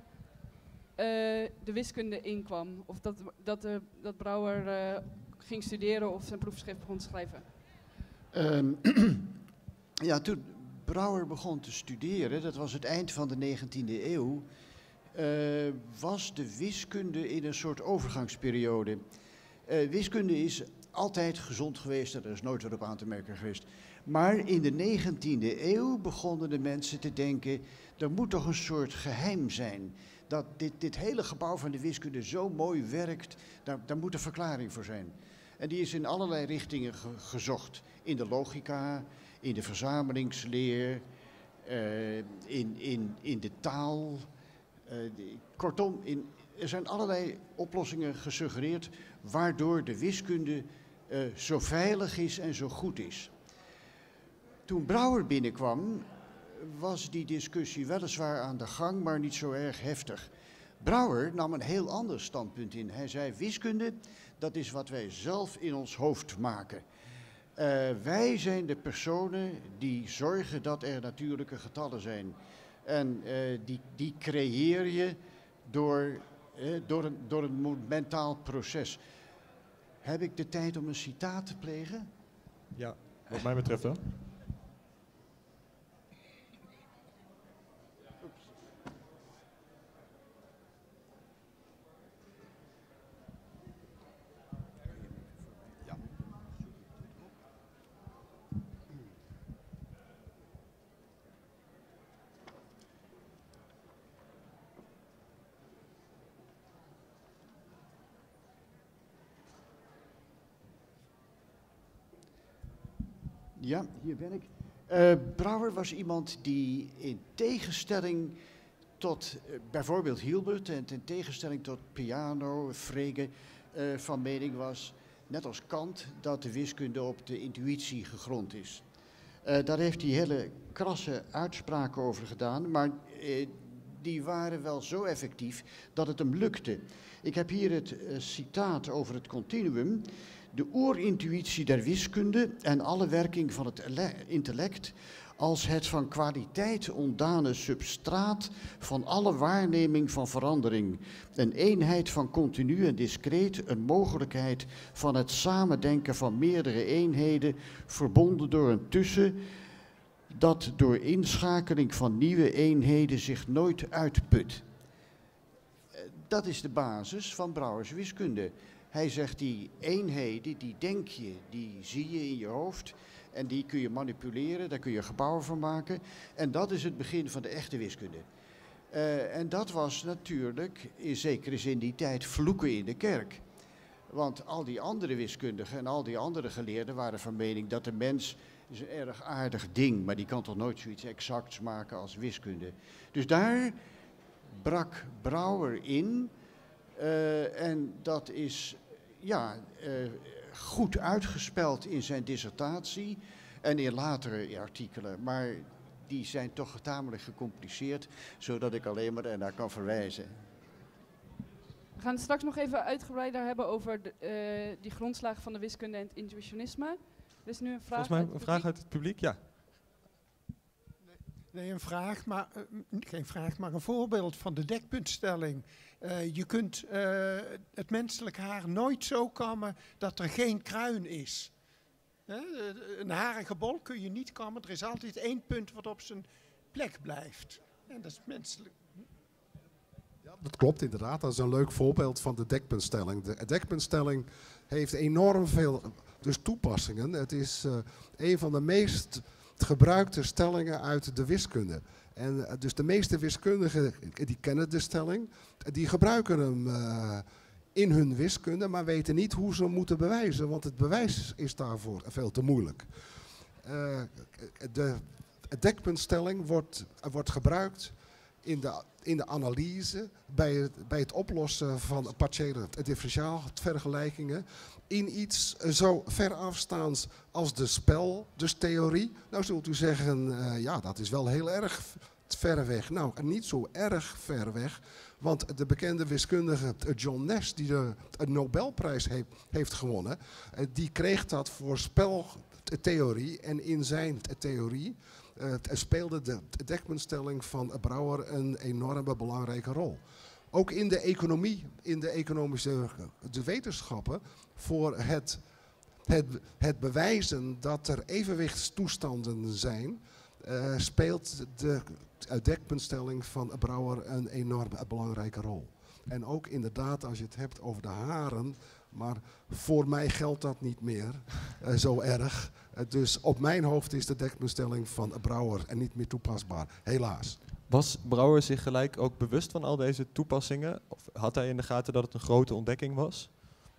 de wiskunde inkwam? Of dat, dat, uh, dat Brouwer uh, ging studeren of zijn proefschrift begon te schrijven? Um, ja, toen Brouwer begon te studeren, dat was het eind van de negentiende eeuw, uh, was de wiskunde in een soort overgangsperiode. Uh, wiskunde is altijd gezond geweest, er is nooit wat op aan te merken geweest. Maar in de negentiende eeuw begonnen de mensen te denken, er moet toch een soort geheim zijn. Dat dit, dit hele gebouw van de wiskunde zo mooi werkt, daar, daar moet een verklaring voor zijn. En die is in allerlei richtingen ge gezocht. In de logica, in de verzamelingsleer, uh, in, in, in de taal. Uh, de, kortom, in, er zijn allerlei oplossingen gesuggereerd waardoor de wiskunde uh, zo veilig is en zo goed is. Toen Brouwer binnenkwam, was die discussie weliswaar aan de gang, maar niet zo erg heftig. Brouwer nam een heel ander standpunt in. Hij zei, wiskunde, dat is wat wij zelf in ons hoofd maken. Uh, wij zijn de personen die zorgen dat er natuurlijke getallen zijn. En uh, die, die creëer je door, uh, door, een, door een mentaal proces. Heb ik de tijd om een citaat te plegen? Ja, wat mij betreft wel. Ja, hier ben ik. Uh, Brouwer was iemand die in tegenstelling tot uh, bijvoorbeeld Hilbert en in tegenstelling tot Peano, Frege, uh, van mening was, net als Kant, dat de wiskunde op de intuïtie gegrond is. Uh, daar heeft hij hele krasse uitspraken over gedaan, maar uh, die waren wel zo effectief dat het hem lukte. Ik heb hier het uh, citaat over het continuum. De oerintuïtie der wiskunde en alle werking van het intellect als het van kwaliteit ontdane substraat van alle waarneming van verandering. Een eenheid van continu en discreet, een mogelijkheid van het samendenken van meerdere eenheden, verbonden door een tussen, dat door inschakeling van nieuwe eenheden zich nooit uitput. Dat is de basis van Brouwers wiskunde. Hij zegt die eenheden, die denk je, die zie je in je hoofd en die kun je manipuleren, daar kun je gebouwen van maken. En dat is het begin van de echte wiskunde. Uh, en dat was natuurlijk in zekere zin die tijd vloeken in de kerk. Want al die andere wiskundigen en al die andere geleerden waren van mening dat de mens is een erg aardig ding, maar die kan toch nooit zoiets exacts maken als wiskunde. Dus daar brak Brouwer in. Uh, en dat is ja, uh, goed uitgespeld in zijn dissertatie en in latere artikelen. Maar die zijn toch tamelijk gecompliceerd, zodat ik alleen maar ernaar kan verwijzen. We gaan het straks nog even uitgebreider hebben over de, uh, die grondslagen van de wiskunde en het intuïtionisme. Er is nu een vraag. Volgens mij een vraag uit het publiek, ja. Nee, een vraag, maar uh, geen vraag, maar een voorbeeld van de dekpuntstelling. Uh, je kunt uh, het menselijk haar nooit zo kammen dat er geen kruin is. Hè, een harige bol kun je niet kammen. Er is altijd één punt wat op zijn plek blijft. En dat is menselijk. Ja, dat klopt inderdaad. Dat is een leuk voorbeeld van de dekpuntstelling. De dekpuntstelling heeft enorm veel dus toepassingen. Het is uh, een van de meest gebruikte stellingen uit de wiskunde. En uh, dus de meeste wiskundigen die kennen de stelling. Die gebruiken hem uh, in hun wiskunde, maar weten niet hoe ze hem moeten bewijzen. Want het bewijs is daarvoor veel te moeilijk. Uh, de dekpuntstelling wordt, wordt gebruikt in de, in de analyse, bij het, bij het oplossen van partiële differentiaalvergelijkingen, in iets zo ver afstaans als de speldestheorie. Nou zult u zeggen, uh, ja, dat is wel heel erg ver weg. Nou, niet zo erg ver weg, want de bekende wiskundige John Nash, die de, de Nobelprijs heeft, heeft gewonnen, uh, die kreeg dat voor speltheorie. En in zijn theorie uh, speelde de dekpuntstelling van Brouwer een enorme belangrijke rol. Ook in de economie, in de economische de wetenschappen, voor het, het, het bewijzen dat er evenwichtstoestanden zijn, uh, speelt de dekpuntstelling van Brouwer een enorm belangrijke rol. En ook inderdaad, als je het hebt over de haren, maar voor mij geldt dat niet meer uh, zo erg. Uh, dus op mijn hoofd is de dekpuntstelling van Brouwer en niet meer toepasbaar, helaas. Was Brouwer zich gelijk ook bewust van al deze toepassingen? Of had hij in de gaten dat het een grote ontdekking was?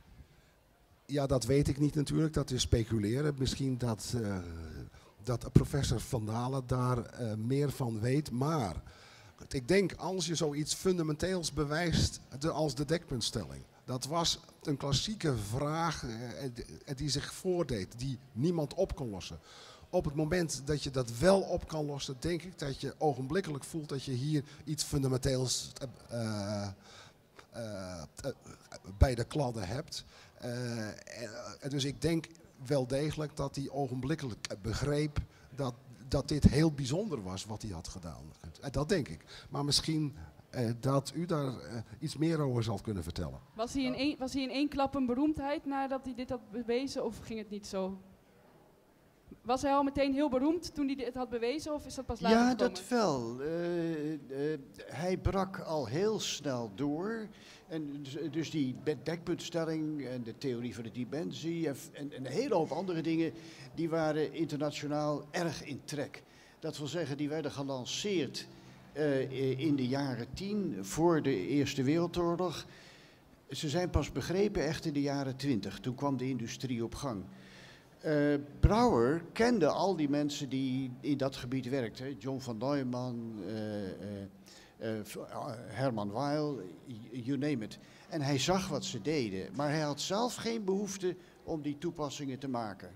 Ja, dat weet ik niet natuurlijk. Dat is speculeren. Misschien dat, uh, dat professor Van Dalen daar uh, meer van weet. Maar ik denk, als je zoiets fundamenteels bewijst de, als de dekpuntstelling. Dat was een klassieke vraag uh, die zich voordeed, die niemand op kon lossen. Op het moment dat je dat wel op kan lossen, denk ik dat je ogenblikkelijk voelt dat je hier iets fundamenteels uh, uh, uh, bij de kladden hebt. Uh, en, dus ik denk wel degelijk dat hij ogenblikkelijk begreep dat, dat dit heel bijzonder was wat hij had gedaan. Uh, dat denk ik. Maar misschien uh, dat u daar uh, iets meer over zal kunnen vertellen. Was hij in één, was hij in één klap een beroemdheid nadat hij dit had bewezen of ging het niet zo? Was hij al meteen heel beroemd toen hij dit had bewezen of is dat pas later Ja, gekomen? dat wel. Uh, uh, hij brak al heel snel door. En dus, dus die dekpuntstelling en de theorie van de dimensie en, en, en een hele hoop andere dingen, die waren internationaal erg in trek. Dat wil zeggen, die werden gelanceerd uh, in de jaren tien voor de Eerste Wereldoorlog. Ze zijn pas begrepen echt in de jaren twintig. Toen kwam de industrie op gang. Uh, Brouwer kende al die mensen die in dat gebied werkten. John van Neumann, uh, uh, uh, Herman Weyl, you name it. En hij zag wat ze deden, maar hij had zelf geen behoefte om die toepassingen te maken.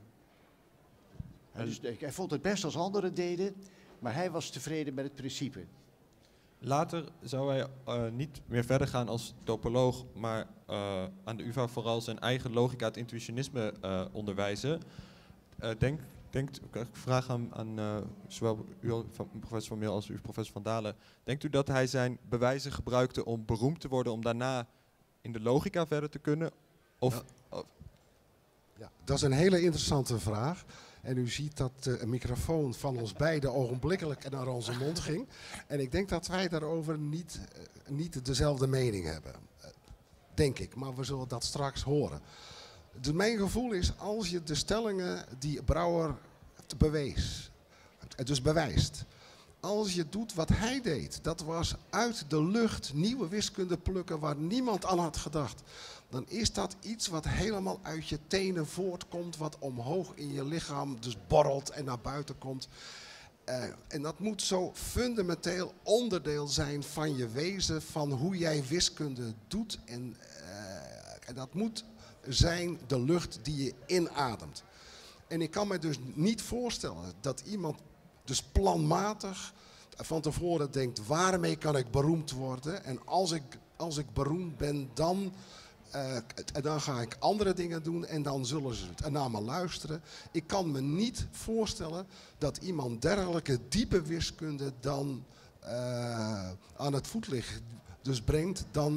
En dus, hij vond het best als anderen deden, maar hij was tevreden met het principe. Later zou hij uh, niet meer verder gaan als topoloog, maar uh, aan de U vA vooral zijn eigen logica, het intuïtionisme uh, onderwijzen. Uh, denk, denkt, ik vraag aan, aan uh, zowel u, van, professor Van Meel als u, professor Van Dalen. Denkt u dat hij zijn bewijzen gebruikte om beroemd te worden, om daarna in de logica verder te kunnen? Of, ja. of Ja, dat is een hele interessante vraag. En u ziet dat uh, een microfoon van ons beiden ogenblikkelijk naar onze mond ging. En ik denk dat wij daarover niet, uh, niet dezelfde mening hebben. Uh, denk ik, maar we zullen dat straks horen. Dus mijn gevoel is, als je de stellingen die Brouwer bewees, uh, dus bewijst. Als je doet wat hij deed, dat was uit de lucht nieuwe wiskunde plukken waar niemand aan had gedacht. Dan is dat iets wat helemaal uit je tenen voortkomt, wat omhoog in je lichaam dus borrelt en naar buiten komt. Uh, en dat moet zo fundamenteel onderdeel zijn van je wezen, van hoe jij wiskunde doet. En, uh, en dat moet zijn de lucht die je inademt. En ik kan me dus niet voorstellen dat iemand dus planmatig van tevoren denkt, waarmee kan ik beroemd worden? En als ik, als ik beroemd ben, dan... Uh, dan ga ik andere dingen doen en dan zullen ze naar me luisteren. Ik kan me niet voorstellen dat iemand dergelijke diepe wiskunde dan uh, aan het voetlicht dus brengt, dan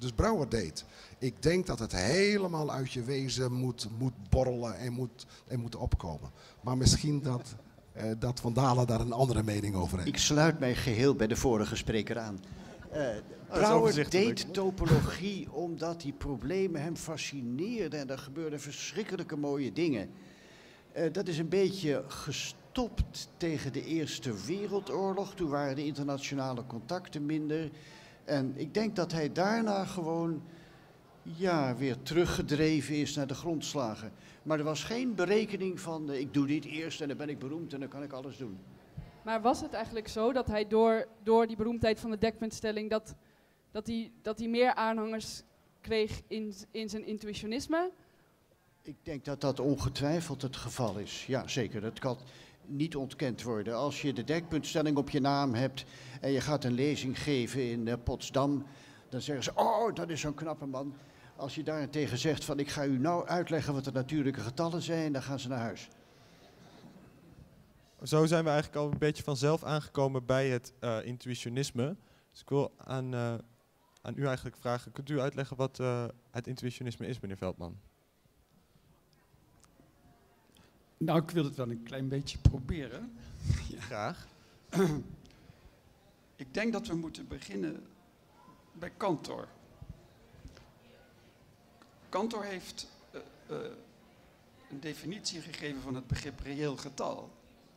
dus Brouwer deed. Ik denk dat het helemaal uit je wezen moet, moet borrelen en moet, en moet opkomen. Maar misschien dat, uh, dat Van Dalen daar een andere mening over heeft. Ik sluit mij geheel bij de vorige spreker aan. Uh, Brouwer deed topologie omdat die problemen hem fascineerden en er gebeurden verschrikkelijke mooie dingen. Uh, dat is een beetje gestopt tegen de Eerste Wereldoorlog. Toen waren de internationale contacten minder. En ik denk dat hij daarna gewoon ja, weer teruggedreven is naar de grondslagen. Maar er was geen berekening van uh, ik doe dit eerst en dan ben ik beroemd en dan kan ik alles doen. Maar was het eigenlijk zo dat hij door, door die beroemdheid van de dekpuntstelling dat, dat, hij, dat hij meer aanhangers kreeg in, in zijn intuïtionisme? Ik denk dat dat ongetwijfeld het geval is. Ja, zeker. Dat kan niet ontkend worden. Als je de dekpuntstelling op je naam hebt en je gaat een lezing geven in uh, Potsdam, dan zeggen ze, oh, dat is zo'n knappe man. Als je daarentegen zegt van, ik ga u nou uitleggen wat de natuurlijke getallen zijn, dan gaan ze naar huis. Zo zijn we eigenlijk al een beetje vanzelf aangekomen bij het uh, intuïtionisme. Dus ik wil aan, uh, aan u eigenlijk vragen, kunt u uitleggen wat uh, het intuïtionisme is, meneer Veldman? Nou, ik wil het wel een klein beetje proberen. Ja. Graag. Ik denk dat we moeten beginnen bij Cantor. Cantor heeft uh, uh, een definitie gegeven van het begrip reëel getal.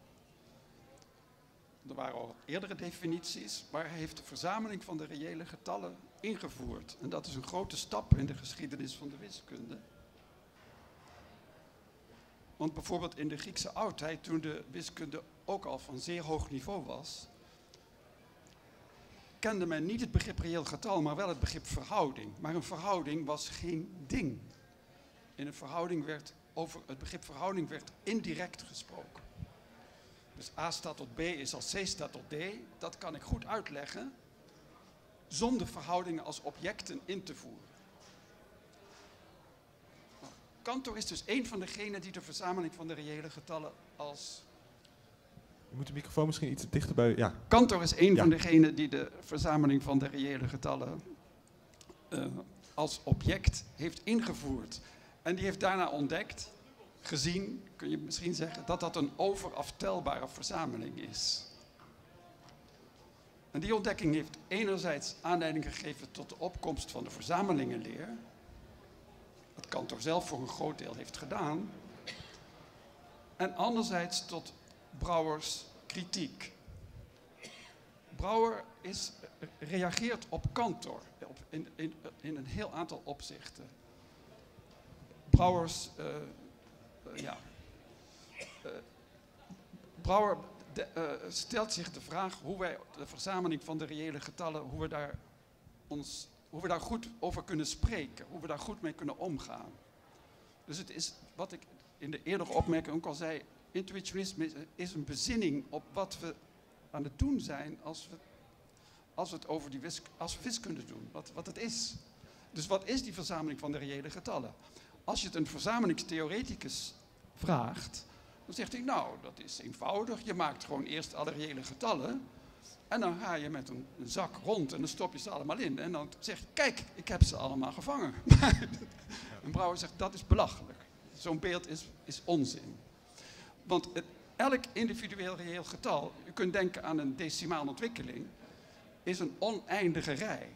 Er waren al eerdere definities, maar hij heeft de verzameling van de reële getallen ingevoerd. En dat is een grote stap in de geschiedenis van de wiskunde. Want bijvoorbeeld in de Griekse oudheid, toen de wiskunde ook al van zeer hoog niveau was, kende men niet het begrip reëel getal, maar wel het begrip verhouding. Maar een verhouding was geen ding. In een verhouding werd over het begrip verhouding werd indirect gesproken. Dus A staat tot B is als C staat tot D. Dat kan ik goed uitleggen zonder verhoudingen als objecten in te voeren. Nou, Cantor is dus een van degenen die de verzameling van de reële getallen als... Je moet de microfoon misschien iets dichterbij... Ja. Cantor is een ja. van degenen die de verzameling van de reële getallen uh, als object heeft ingevoerd. En die heeft daarna ontdekt, gezien, kun je misschien zeggen, dat dat een overaftelbare verzameling is. En die ontdekking heeft enerzijds aanleiding gegeven tot de opkomst van de verzamelingenleer, wat Cantor zelf voor een groot deel heeft gedaan, en anderzijds tot Brouwers kritiek. Brouwer is, reageert op Cantor op, in, in, in een heel aantal opzichten. Brouwers, uh, uh, ja, uh, Brouwer de, uh, stelt zich de vraag hoe wij de verzameling van de reële getallen, hoe we daar ons, hoe we daar goed over kunnen spreken, hoe we daar goed mee kunnen omgaan. Dus het is wat ik in de eerdere opmerking ook al zei. Intuïtionisme is een bezinning op wat we aan het doen zijn als we, als we het over die wisk, als we wiskunde doen, wat, wat het is. Dus wat is die verzameling van de reële getallen? Als je het een verzamelingstheoreticus vraagt, dan zegt hij, nou, dat is eenvoudig. Je maakt gewoon eerst alle reële getallen en dan ga je met een, een zak rond en dan stop je ze allemaal in. En dan zeg je, kijk, ik heb ze allemaal gevangen. En Brouwer zegt, dat is belachelijk. Zo'n beeld is, is onzin. Want het, elk individueel reëel getal, je kunt denken aan een decimale ontwikkeling, is een oneindige rij.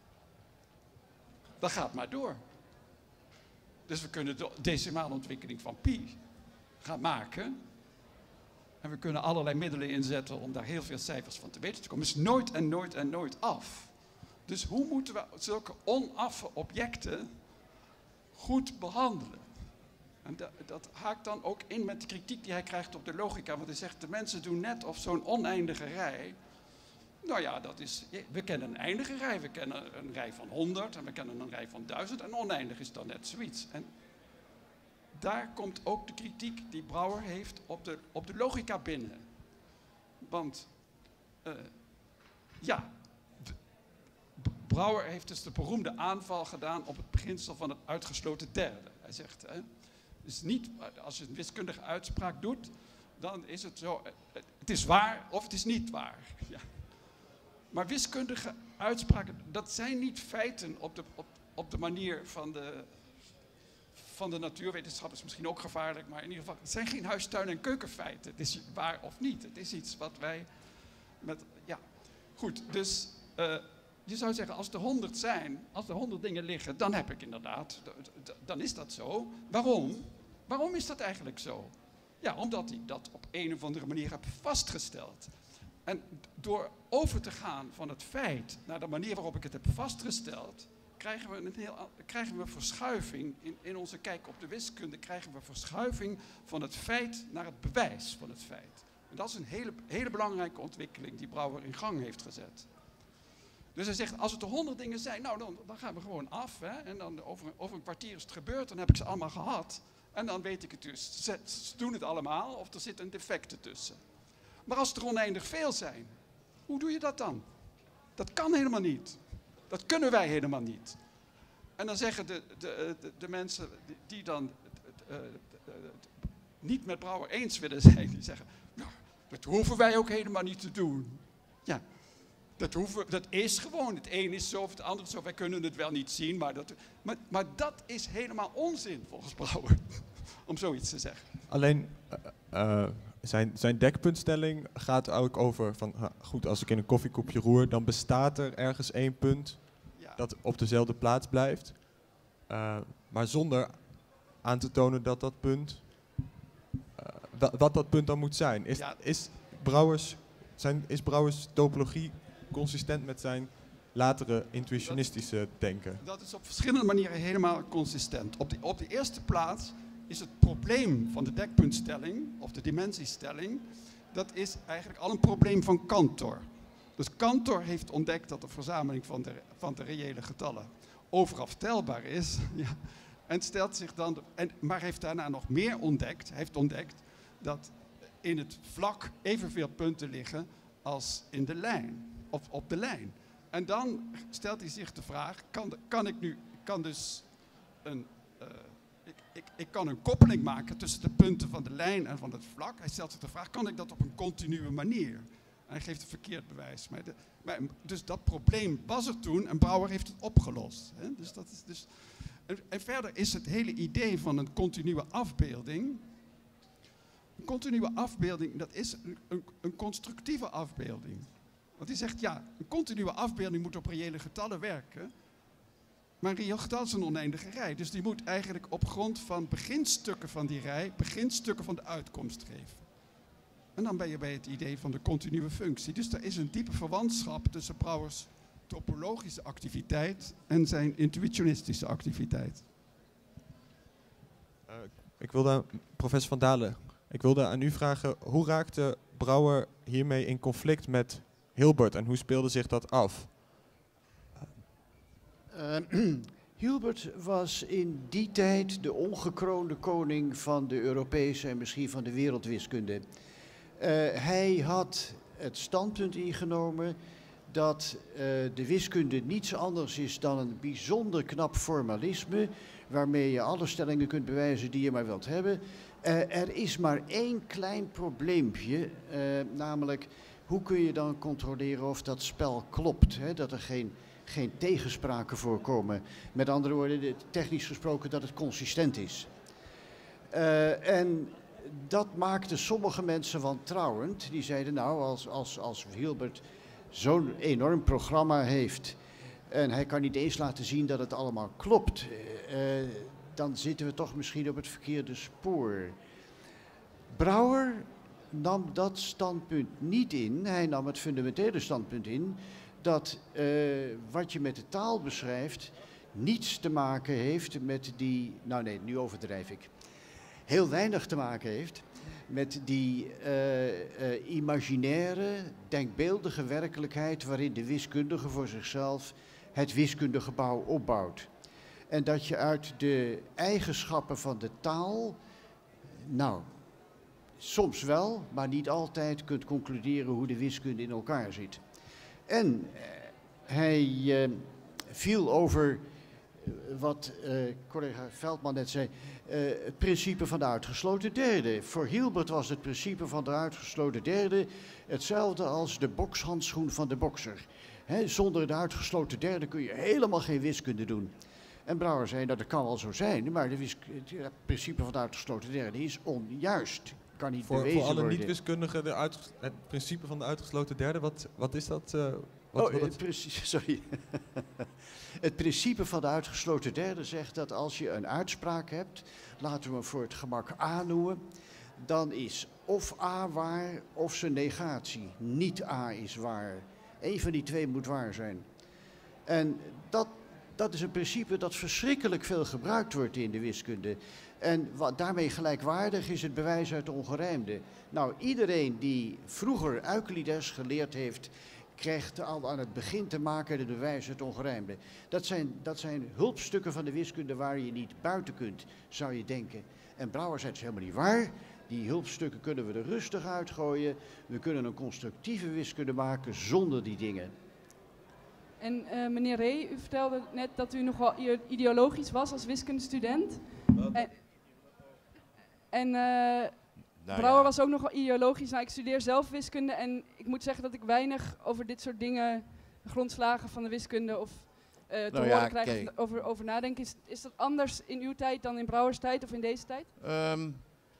Dat gaat maar door. Dus we kunnen de decimale ontwikkeling van pi gaan maken. En we kunnen allerlei middelen inzetten om daar heel veel cijfers van te weten te komen. Dus nooit en nooit en nooit af. Dus hoe moeten we zulke onaffe objecten goed behandelen? En dat, dat haakt dan ook in met de kritiek die hij krijgt op de logica. Want hij zegt, de mensen doen net of zo'n oneindige rij. Nou ja, dat is, we kennen een eindige rij. We kennen een rij van honderd en we kennen een rij van duizend. En oneindig is dan net zoiets. En daar komt ook de kritiek die Brouwer heeft op de, op de logica binnen. Want, uh, ja, de, Brouwer heeft dus de beroemde aanval gedaan op het beginsel van het uitgesloten derde. Hij zegt, hè, dus niet, als je een wiskundige uitspraak doet, dan is het zo, het is waar of het is niet waar. Ja. Maar wiskundige uitspraken, dat zijn niet feiten op de, op, op de manier van de, van de natuurwetenschap. Is misschien ook gevaarlijk, maar in ieder geval, het zijn geen huis, tuin en keukenfeiten. Het is waar of niet. Het is iets wat wij met, ja, goed. Dus uh, je zou zeggen, als er honderd zijn, als er honderd dingen liggen, dan heb ik inderdaad, dan is dat zo. Waarom? Waarom is dat eigenlijk zo? Ja, omdat ik dat op een of andere manier heb vastgesteld. En door over te gaan van het feit naar de manier waarop ik het heb vastgesteld, krijgen we een, heel, krijgen we een verschuiving in, in onze kijk op de wiskunde, krijgen we een verschuiving van het feit naar het bewijs van het feit. En dat is een hele, hele belangrijke ontwikkeling die Brouwer in gang heeft gezet. Dus hij zegt, als het er honderd dingen zijn, nou dan, dan gaan we gewoon af. Hè? En dan over, over een kwartier is het gebeurd, dan heb ik ze allemaal gehad. En dan weet ik het dus. Ze, ze doen het allemaal of er zit een defect ertussen. Maar als er oneindig veel zijn, hoe doe je dat dan? Dat kan helemaal niet. Dat kunnen wij helemaal niet. En dan zeggen de, de, de, de mensen die, die dan uh, uh, uh, niet met Brouwer eens willen zijn, die zeggen, nou, dat hoeven wij ook helemaal niet te doen. Ja, dat, hoeven, dat is gewoon. Het een is zo of het ander is zo. Wij kunnen het wel niet zien, maar dat, maar, maar dat is helemaal onzin volgens Brouwer. Om zoiets te zeggen. Alleen, uh, uh, zijn, zijn dekpuntstelling gaat ook over van, uh, goed, als ik in een koffiekopje roer, dan bestaat er ergens één punt ja. dat op dezelfde plaats blijft. Uh, maar zonder aan te tonen dat dat punt, uh, wa wat dat punt dan moet zijn. Is, ja. is, Brouwers, zijn, is Brouwers topologie consistent met zijn latere intuïtionistische dat, denken? Dat is op verschillende manieren helemaal consistent. Op de, op de eerste plaats is het probleem van de dekpuntstelling, of de dimensiestelling, dat is eigenlijk al een probleem van Cantor. Dus Cantor heeft ontdekt dat de verzameling van de, van de reële getallen overaftelbaar is. Ja, en stelt zich dan, de, en, maar heeft daarna nog meer ontdekt. Hij heeft ontdekt dat in het vlak evenveel punten liggen als in de lijn, of op de lijn. En dan stelt hij zich de vraag, kan, kan ik nu, kan dus een... Uh, Ik, ik, ik kan een koppeling maken tussen de punten van de lijn en van het vlak. Hij stelt zich de vraag, kan ik dat op een continue manier? En hij geeft een verkeerd bewijs. Maar de, maar, dus dat probleem was er toen en Brouwer heeft het opgelost. Hè? Dus dat is dus, en, en verder is het hele idee van een continue afbeelding. Een continue afbeelding, dat is een, een, een constructieve afbeelding. Want hij zegt, ja, een continue afbeelding moet op reële getallen werken. Maar een reëel getal is een oneindige rij. Dus die moet eigenlijk op grond van beginstukken van die rij, beginstukken van de uitkomst geven. En dan ben je bij het idee van de continue functie. Dus er is een diepe verwantschap tussen Brouwers topologische activiteit en zijn intuïtionistische activiteit. Uh, ik wilde, professor Van Dalen, ik wilde aan u vragen, hoe raakte Brouwer hiermee in conflict met Hilbert en hoe speelde zich dat af? Uh, Hilbert was in die tijd de ongekroonde koning van de Europese en misschien van de wereldwiskunde. Uh, hij had het standpunt ingenomen dat uh, de wiskunde niets anders is dan een bijzonder knap formalisme, waarmee je alle stellingen kunt bewijzen die je maar wilt hebben. Uh, er is maar één klein probleempje, uh, namelijk hoe kun je dan controleren of dat spel klopt, hè? Dat er geen... geen tegenspraken voorkomen. Met andere woorden, technisch gesproken dat het consistent is. Uh, en dat maakte sommige mensen wantrouwend. Die zeiden nou, als, als, als Hilbert zo'n enorm programma heeft en hij kan niet eens laten zien dat het allemaal klopt, uh, dan zitten we toch misschien op het verkeerde spoor. Brouwer nam dat standpunt niet in. Hij nam het fundamentele standpunt in dat uh, wat je met de taal beschrijft niets te maken heeft met die, nou nee, nu overdrijf ik, heel weinig te maken heeft met die uh, uh, imaginaire, denkbeeldige werkelijkheid waarin de wiskundige voor zichzelf het wiskundegebouw opbouwt. En dat je uit de eigenschappen van de taal, nou, soms wel, maar niet altijd kunt concluderen hoe de wiskunde in elkaar zit. En uh, hij uh, viel over wat uh, collega Veldman net zei, uh, het principe van de uitgesloten derde. Voor Hilbert was het principe van de uitgesloten derde hetzelfde als de bokshandschoen van de bokser. He, zonder de uitgesloten derde kun je helemaal geen wiskunde doen. En Brouwer zei, nou, dat kan wel zo zijn, maar de het principe van de uitgesloten derde is onjuist. Kan niet voor, bewezen voor alle worden. niet-wiskundigen, de uitges- het principe van de uitgesloten derde, wat, wat is dat? Uh, wat, oh, wat het, precies, sorry. Het principe van de uitgesloten derde zegt dat als je een uitspraak hebt, laten we hem voor het gemak A noemen, dan is of A waar of zijn negatie. Niet A is waar. Eén van die twee moet waar zijn. En dat, dat is een principe dat verschrikkelijk veel gebruikt wordt in de wiskunde. En wat daarmee gelijkwaardig is het bewijs uit de ongerijmde. Nou, iedereen die vroeger Euclides geleerd heeft, krijgt al aan het begin te maken de bewijs uit ongerijmde. Dat zijn, dat zijn hulpstukken van de wiskunde waar je niet buiten kunt, zou je denken. En Brouwer zei, het is helemaal niet waar. Die hulpstukken kunnen we er rustig uitgooien. We kunnen een constructieve wiskunde maken zonder die dingen. En uh, meneer Ree, u vertelde net dat u nogal ideologisch was als wiskundestudent. En, en uh, nou Brouwer ja. was ook nogal ideologisch. Nou, ik studeer zelf wiskunde en ik moet zeggen dat ik weinig over dit soort dingen, de grondslagen van de wiskunde of uh, te nou horen ja, krijg of over, over nadenken. Is, is dat anders in uw tijd dan in Brouwers tijd of in deze tijd? Um,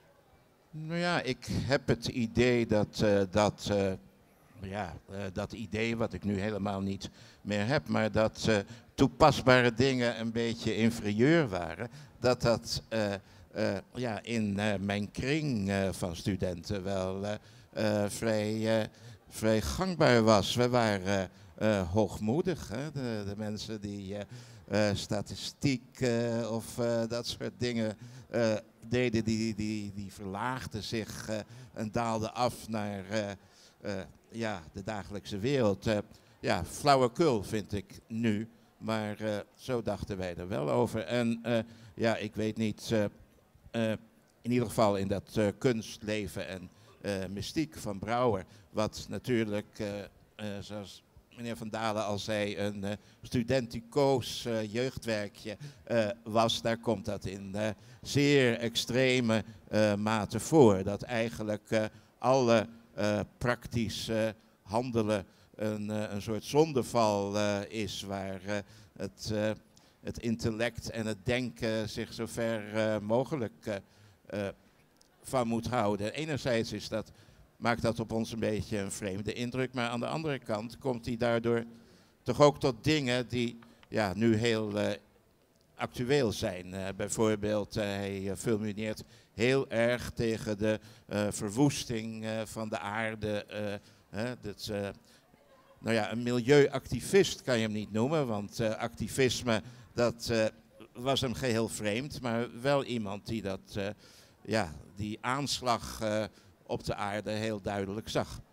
nou ja, ik heb het idee dat uh, dat, uh, ja, uh, dat idee wat ik nu helemaal niet meer heb, maar dat uh, toepasbare dingen een beetje inferieur waren, dat dat uh, uh, ja, in uh, mijn kring uh, van studenten wel uh, uh, vrij, uh, vrij gangbaar was. We waren uh, uh, hoogmoedig, hè? De, de mensen die uh, uh, statistiek uh, of uh, dat soort dingen uh, deden, die, die, die verlaagden zich uh, en daalden af naar uh, uh, ja, de dagelijkse wereld. Uh, ja, flauwekul vind ik nu, maar uh, zo dachten wij er wel over. En uh, ja, ik weet niet, uh, uh, in ieder geval in dat uh, kunstleven en uh, mystiek van Brouwer, wat natuurlijk, uh, uh, zoals meneer Van Dalen al zei, een uh, studenticoos uh, jeugdwerkje uh, was, daar komt dat in uh, zeer extreme uh, mate voor. Dat eigenlijk uh, alle uh, praktisch uh, handelen een, uh, een soort zondeval uh, is, waar uh, het, uh, het intellect en het denken zich zo ver uh, mogelijk uh, uh, van moet houden. Enerzijds is dat, maakt dat op ons een beetje een vreemde indruk, maar aan de andere kant komt hij daardoor toch ook tot dingen die ja, nu heel uh, actueel zijn. Uh, bijvoorbeeld, uh, hij uh, fulmineert heel erg tegen de uh, verwoesting uh, van de aarde. Uh, uh, dat, uh, nou ja, een milieuactivist kan je hem niet noemen, want uh, activisme, dat uh, was hem geheel vreemd, maar wel iemand die dat, uh, ja, die aanslag uh, op de aarde heel duidelijk zag.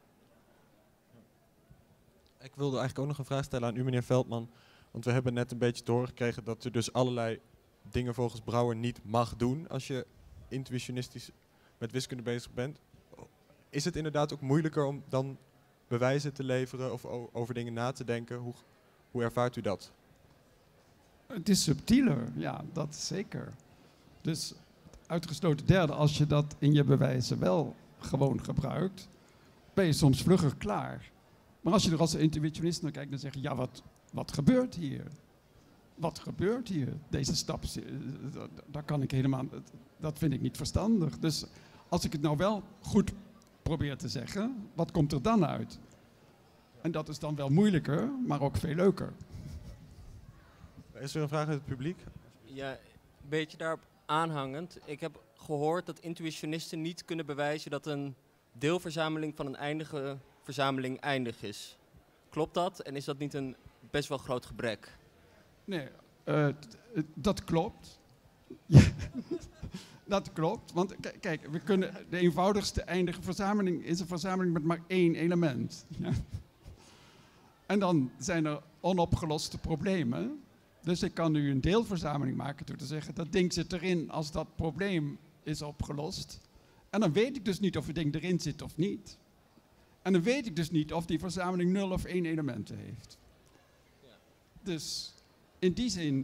Ik wilde eigenlijk ook nog een vraag stellen aan u, meneer Veldman. Want we hebben net een beetje te horen gekregen dat u dus allerlei dingen volgens Brouwer niet mag doen als je intuïtionistisch met wiskunde bezig bent. Is het inderdaad ook moeilijker om dan bewijzen te leveren of o- over dingen na te denken? Hoe, hoe ervaart u dat? Het is subtieler, ja, dat zeker. Dus uitgesloten derde, als je dat in je bewijzen wel gewoon gebruikt, ben je soms vlugger klaar. Maar als je er als intuïtionist naar kijkt, dan zeg je, ja, wat, wat gebeurt hier? Wat gebeurt hier? Deze stap, daar kan ik helemaal, dat vind ik niet verstandig. Dus als ik het nou wel goed probeer te zeggen, wat komt er dan uit? En dat is dan wel moeilijker, maar ook veel leuker. Is er een vraag uit het publiek? Ja, een beetje daarop aanhangend. Ik heb gehoord dat intuïtionisten niet kunnen bewijzen dat een deelverzameling van een eindige verzameling eindig is. Klopt dat? En is dat niet een best wel groot gebrek? Nee, uh, t- t- dat klopt. Dat klopt, want k- kijk, we kunnen, de eenvoudigste eindige verzameling is een verzameling met maar één element. Ja. En dan zijn er onopgeloste problemen. Dus ik kan nu een deelverzameling maken door te zeggen, dat ding zit erin als dat probleem is opgelost. En dan weet ik dus niet of het ding erin zit of niet. En dan weet ik dus niet of die verzameling nul of één elementen heeft. Ja. Dus in die zin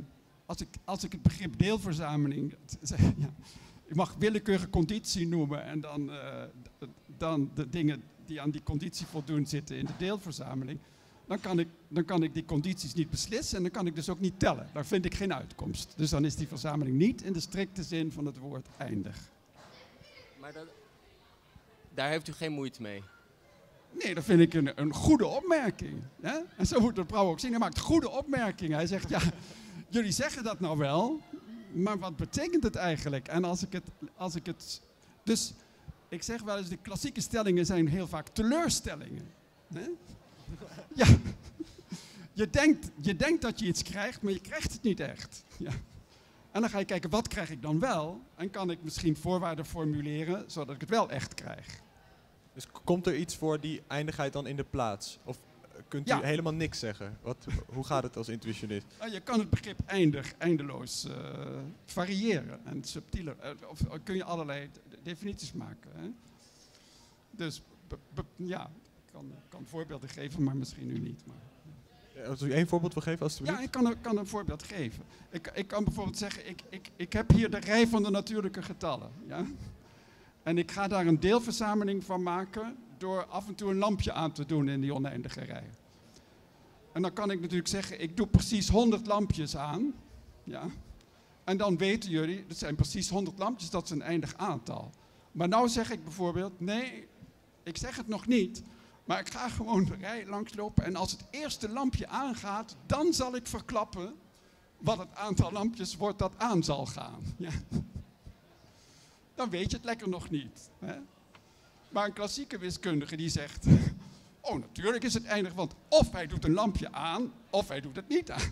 als ik, als ik het begrip deelverzameling, ja, ik mag willekeurige conditie noemen en dan, uh, dan de dingen die aan die conditie voldoen zitten in de deelverzameling, dan kan, ik, dan kan ik die condities niet beslissen en dan kan ik dus ook niet tellen. Daar vind ik geen uitkomst. Dus dan is die verzameling niet in de strikte zin van het woord eindig. Maar dat, daar heeft u geen moeite mee? Nee, dat vind ik een, een goede opmerking. Hè? En zo moet de Brouwer ook zien. Hij maakt goede opmerkingen. Hij zegt, ja, jullie zeggen dat nou wel, maar wat betekent het eigenlijk? En als ik het, als ik het... Dus ik zeg wel eens, de klassieke stellingen zijn heel vaak teleurstellingen. Hè? Ja. Je denkt, je denkt dat je iets krijgt, maar je krijgt het niet echt. Ja. En dan ga je kijken, wat krijg ik dan wel? En kan ik misschien voorwaarden formuleren, zodat ik het wel echt krijg. Dus komt er iets voor die eindigheid dan in de plaats? Of kunt u Ja. helemaal niks zeggen? Wat, hoe gaat het als intuïtionist? Nou, je kan het begrip eindig, eindeloos uh, variëren en subtieler. Uh, of uh, kun je allerlei de- definities maken. Hè? Dus be- be- ja, ik kan, kan voorbeelden geven, maar misschien nu niet. Maar. Ja, als u één voorbeeld wil geven, alstublieft. Ja, ik kan, een- kan een voorbeeld geven. Ik, ik kan bijvoorbeeld zeggen, ik, ik, ik heb hier de rij van de natuurlijke getallen. Ja? En ik ga daar een deelverzameling van maken door af en toe een lampje aan te doen in die oneindige rij. En dan kan ik natuurlijk zeggen, ik doe precies honderd lampjes aan. Ja? En dan weten jullie, dat zijn precies honderd lampjes, dat is een eindig aantal. Maar nou zeg ik bijvoorbeeld, nee, ik zeg het nog niet, maar ik ga gewoon de rij langslopen en als het eerste lampje aangaat, dan zal ik verklappen wat het aantal lampjes wordt dat aan zal gaan. Ja. Dan weet je het lekker nog niet. Hè? Maar een klassieke wiskundige die zegt, oh natuurlijk is het eindig, want of hij doet een lampje aan, of hij doet het niet aan.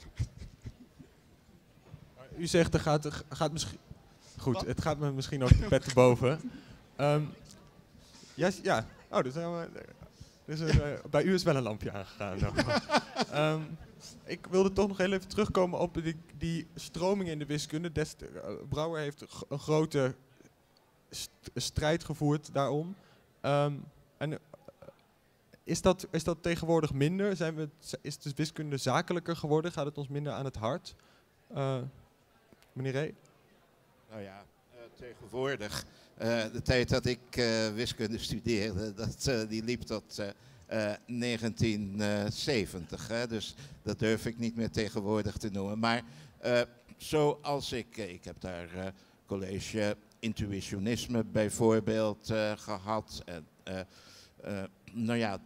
U zegt, er gaat, er gaat misschien... Goed, Wat? het gaat me misschien ook de pet te boven. Um, ja, ja, oh, dus, uh, dus uh, bij u is wel een lampje aangegaan. um, ik wilde toch nog heel even terugkomen op die, die stroming in de wiskunde. Des, uh, Brouwer heeft g- een grote st- strijd gevoerd daarom. Um, en, uh, is, dat, is dat tegenwoordig minder? Zijn we, is de wiskunde zakelijker geworden? Gaat het ons minder aan het hart? Uh, meneer Ree? Nou ja, uh, tegenwoordig, uh, de tijd dat ik uh, wiskunde studeerde, dat, uh, die liep tot uh, uh, negentien zeventig. Hè, dus dat durf ik niet meer tegenwoordig te noemen. Maar uh, zoals ik, uh, ik heb daar uh, college intuïtionisme bijvoorbeeld uh, gehad. En, uh, uh, nou ja,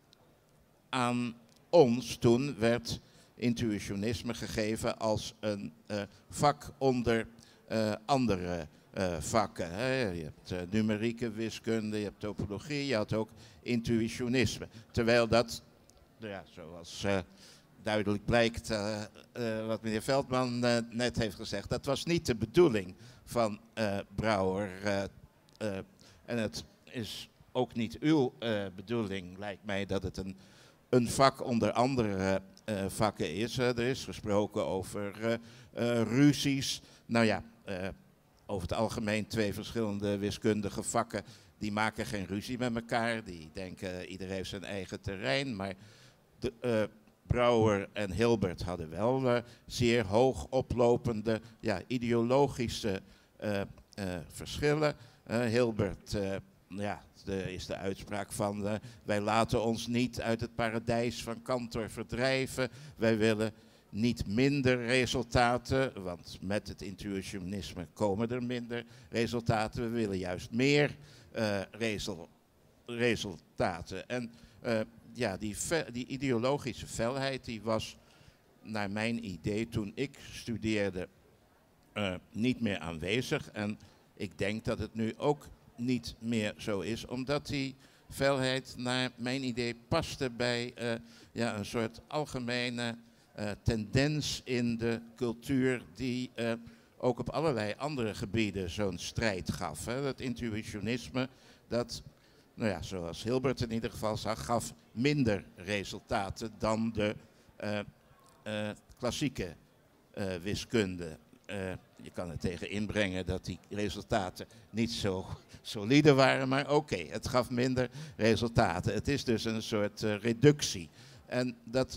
aan ons toen werd intuïtionisme gegeven als een uh, vak onder uh, andere uh, vakken. Hè. Je hebt uh, numerieke wiskunde, je hebt topologie, je had ook intuïtionisme. Terwijl dat, nou ja, zoals uh, duidelijk blijkt, uh, uh, wat meneer Veldman uh, net heeft gezegd, dat was niet de bedoeling van uh, Brouwer. Uh, uh, en het is ook niet uw uh, bedoeling, lijkt mij, dat het een, een vak onder andere uh, vakken is. Uh, er is gesproken over uh, uh, ruzies. Nou ja, uh, over het algemeen twee verschillende wiskundige vakken, die maken geen ruzie met elkaar. Die denken, iedereen heeft zijn eigen terrein. Maar de, uh, Brouwer en Hilbert hadden wel uh, zeer hoog oplopende ja, ideologische uh, uh, verschillen. Uh, Hilbert, uh, ja, er is de uitspraak van uh, wij laten ons niet uit het paradijs van Cantor verdrijven. Wij willen niet minder resultaten, want met het intuïtionisme komen er minder resultaten. We willen juist meer uh, resul- resultaten. En uh, ja, die, fe- die ideologische felheid die was naar mijn idee toen ik studeerde uh, niet meer aanwezig. En ik denk dat het nu ook niet meer zo is, omdat die felheid naar mijn idee paste bij uh, ja, een soort algemene uh, tendens in de cultuur die uh, ook op allerlei andere gebieden zo'n strijd gaf. Hè. Dat intuïtionisme, dat, nou ja, zoals Hilbert in ieder geval zag, gaf minder resultaten dan de uh, uh, klassieke uh, wiskunde. Uh, je kan er tegen inbrengen dat die resultaten niet zo solide waren, maar oké, okay, het gaf minder resultaten. Het is dus een soort uh, reductie. En dat,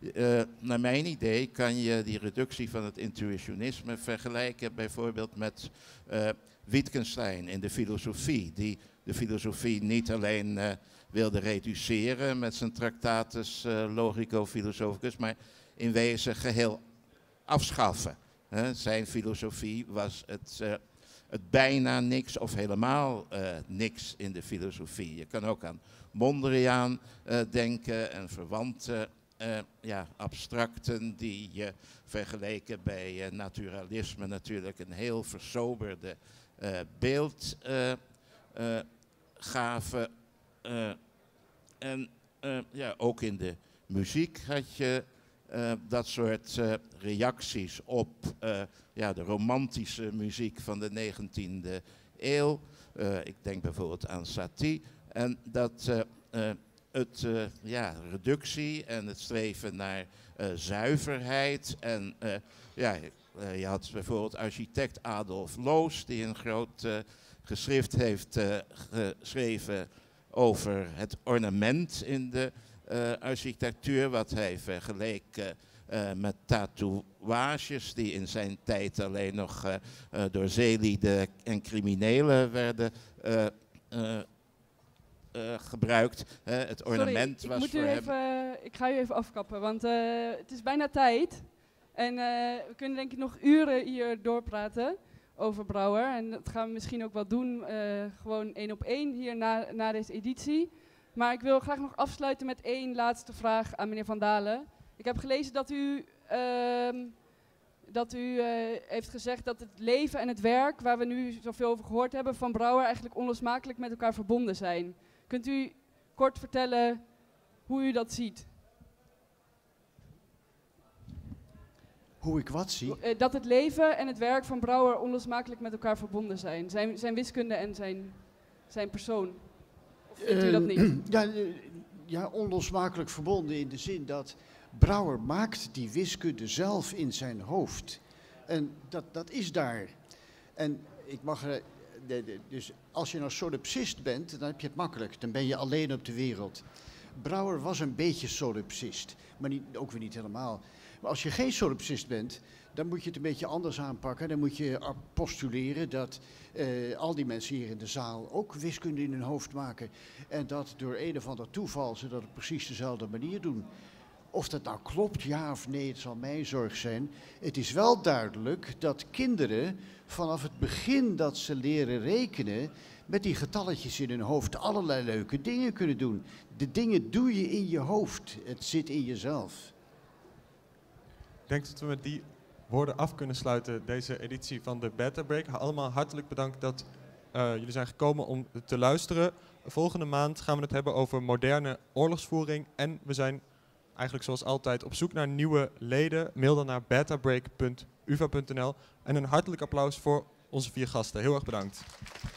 Uh, naar mijn idee kan je die reductie van het intuïtionisme vergelijken bijvoorbeeld met uh, Wittgenstein in de filosofie, die de filosofie niet alleen uh, wilde reduceren met zijn Tractatus uh, Logico Philosophicus, maar in wezen geheel afschaffen. Uh, zijn filosofie was het, uh, het bijna niks of helemaal uh, niks in de filosofie. Je kan ook aan Mondriaan uh, denken en verwante uh, ja, abstracten die je uh, vergeleken bij uh, naturalisme natuurlijk een heel versoberde uh, beeld uh, uh, gaven. Uh, en uh, ja, ook in de muziek had je uh, dat soort uh, reacties op uh, ja, de romantische muziek van de negentiende eeuw. Uh, ik denk bijvoorbeeld aan Satie. En dat uh, uh, het uh, ja, reductie en het streven naar uh, zuiverheid. En uh, ja, uh, je had bijvoorbeeld architect Adolf Loos, die een groot uh, geschrift heeft uh, geschreven over het ornament in de uh, architectuur, wat hij vergeleek uh, uh, met tatoeages die in zijn tijd alleen nog uh, uh, door zeelieden en criminelen werden uh, uh, uh, gebruikt. Uh, het ornament Sorry, was ik, voor moet u hem... even, ik ga u even afkappen, want uh, het is bijna tijd. En uh, we kunnen denk ik nog uren hier doorpraten over Brouwer. En dat gaan we misschien ook wel doen, uh, gewoon één op één hier na, na deze editie. Maar ik wil graag nog afsluiten met één laatste vraag aan meneer Van Dalen. Ik heb gelezen dat u, uh, dat u uh, heeft gezegd dat het leven en het werk, waar we nu zoveel over gehoord hebben, van Brouwer eigenlijk onlosmakelijk met elkaar verbonden zijn. Kunt u kort vertellen hoe u dat ziet? Hoe ik wat zie? Uh, dat het leven en het werk van Brouwer onlosmakelijk met elkaar verbonden zijn. Zijn, zijn wiskunde en zijn, zijn persoon. Of vindt uh, u dat niet? Ja, uh, ja, onlosmakelijk verbonden in de zin dat Brouwer maakt die wiskunde zelf in zijn hoofd. En dat, dat is daar. En ik mag... Uh, de, de, dus als je nou solipsist bent, dan heb je het makkelijk. Dan ben je alleen op de wereld. Brouwer was een beetje solipsist, maar niet, ook weer niet helemaal. Maar als je geen solipsist bent, dan moet je het een beetje anders aanpakken. Dan moet je postuleren dat uh, al die mensen hier in de zaal ook wiskunde in hun hoofd maken. En dat door een of ander toeval ze dat op precies dezelfde manier doen. Of dat nou klopt, ja of nee, het zal mijn zorg zijn. Het is wel duidelijk dat kinderen vanaf het begin dat ze leren rekenen, met die getalletjes in hun hoofd allerlei leuke dingen kunnen doen. De dingen doe je in je hoofd. Het zit in jezelf. Ik denk dat we met die woorden af kunnen sluiten deze editie van de Beta Break. Allemaal hartelijk bedankt dat uh, jullie zijn gekomen om te luisteren. Volgende maand gaan we het hebben over moderne oorlogsvoering. En we zijn eigenlijk zoals altijd op zoek naar nieuwe leden. Mail dan naar betabreak punt u v a punt n l. En een hartelijk applaus voor onze vier gasten. Heel erg bedankt.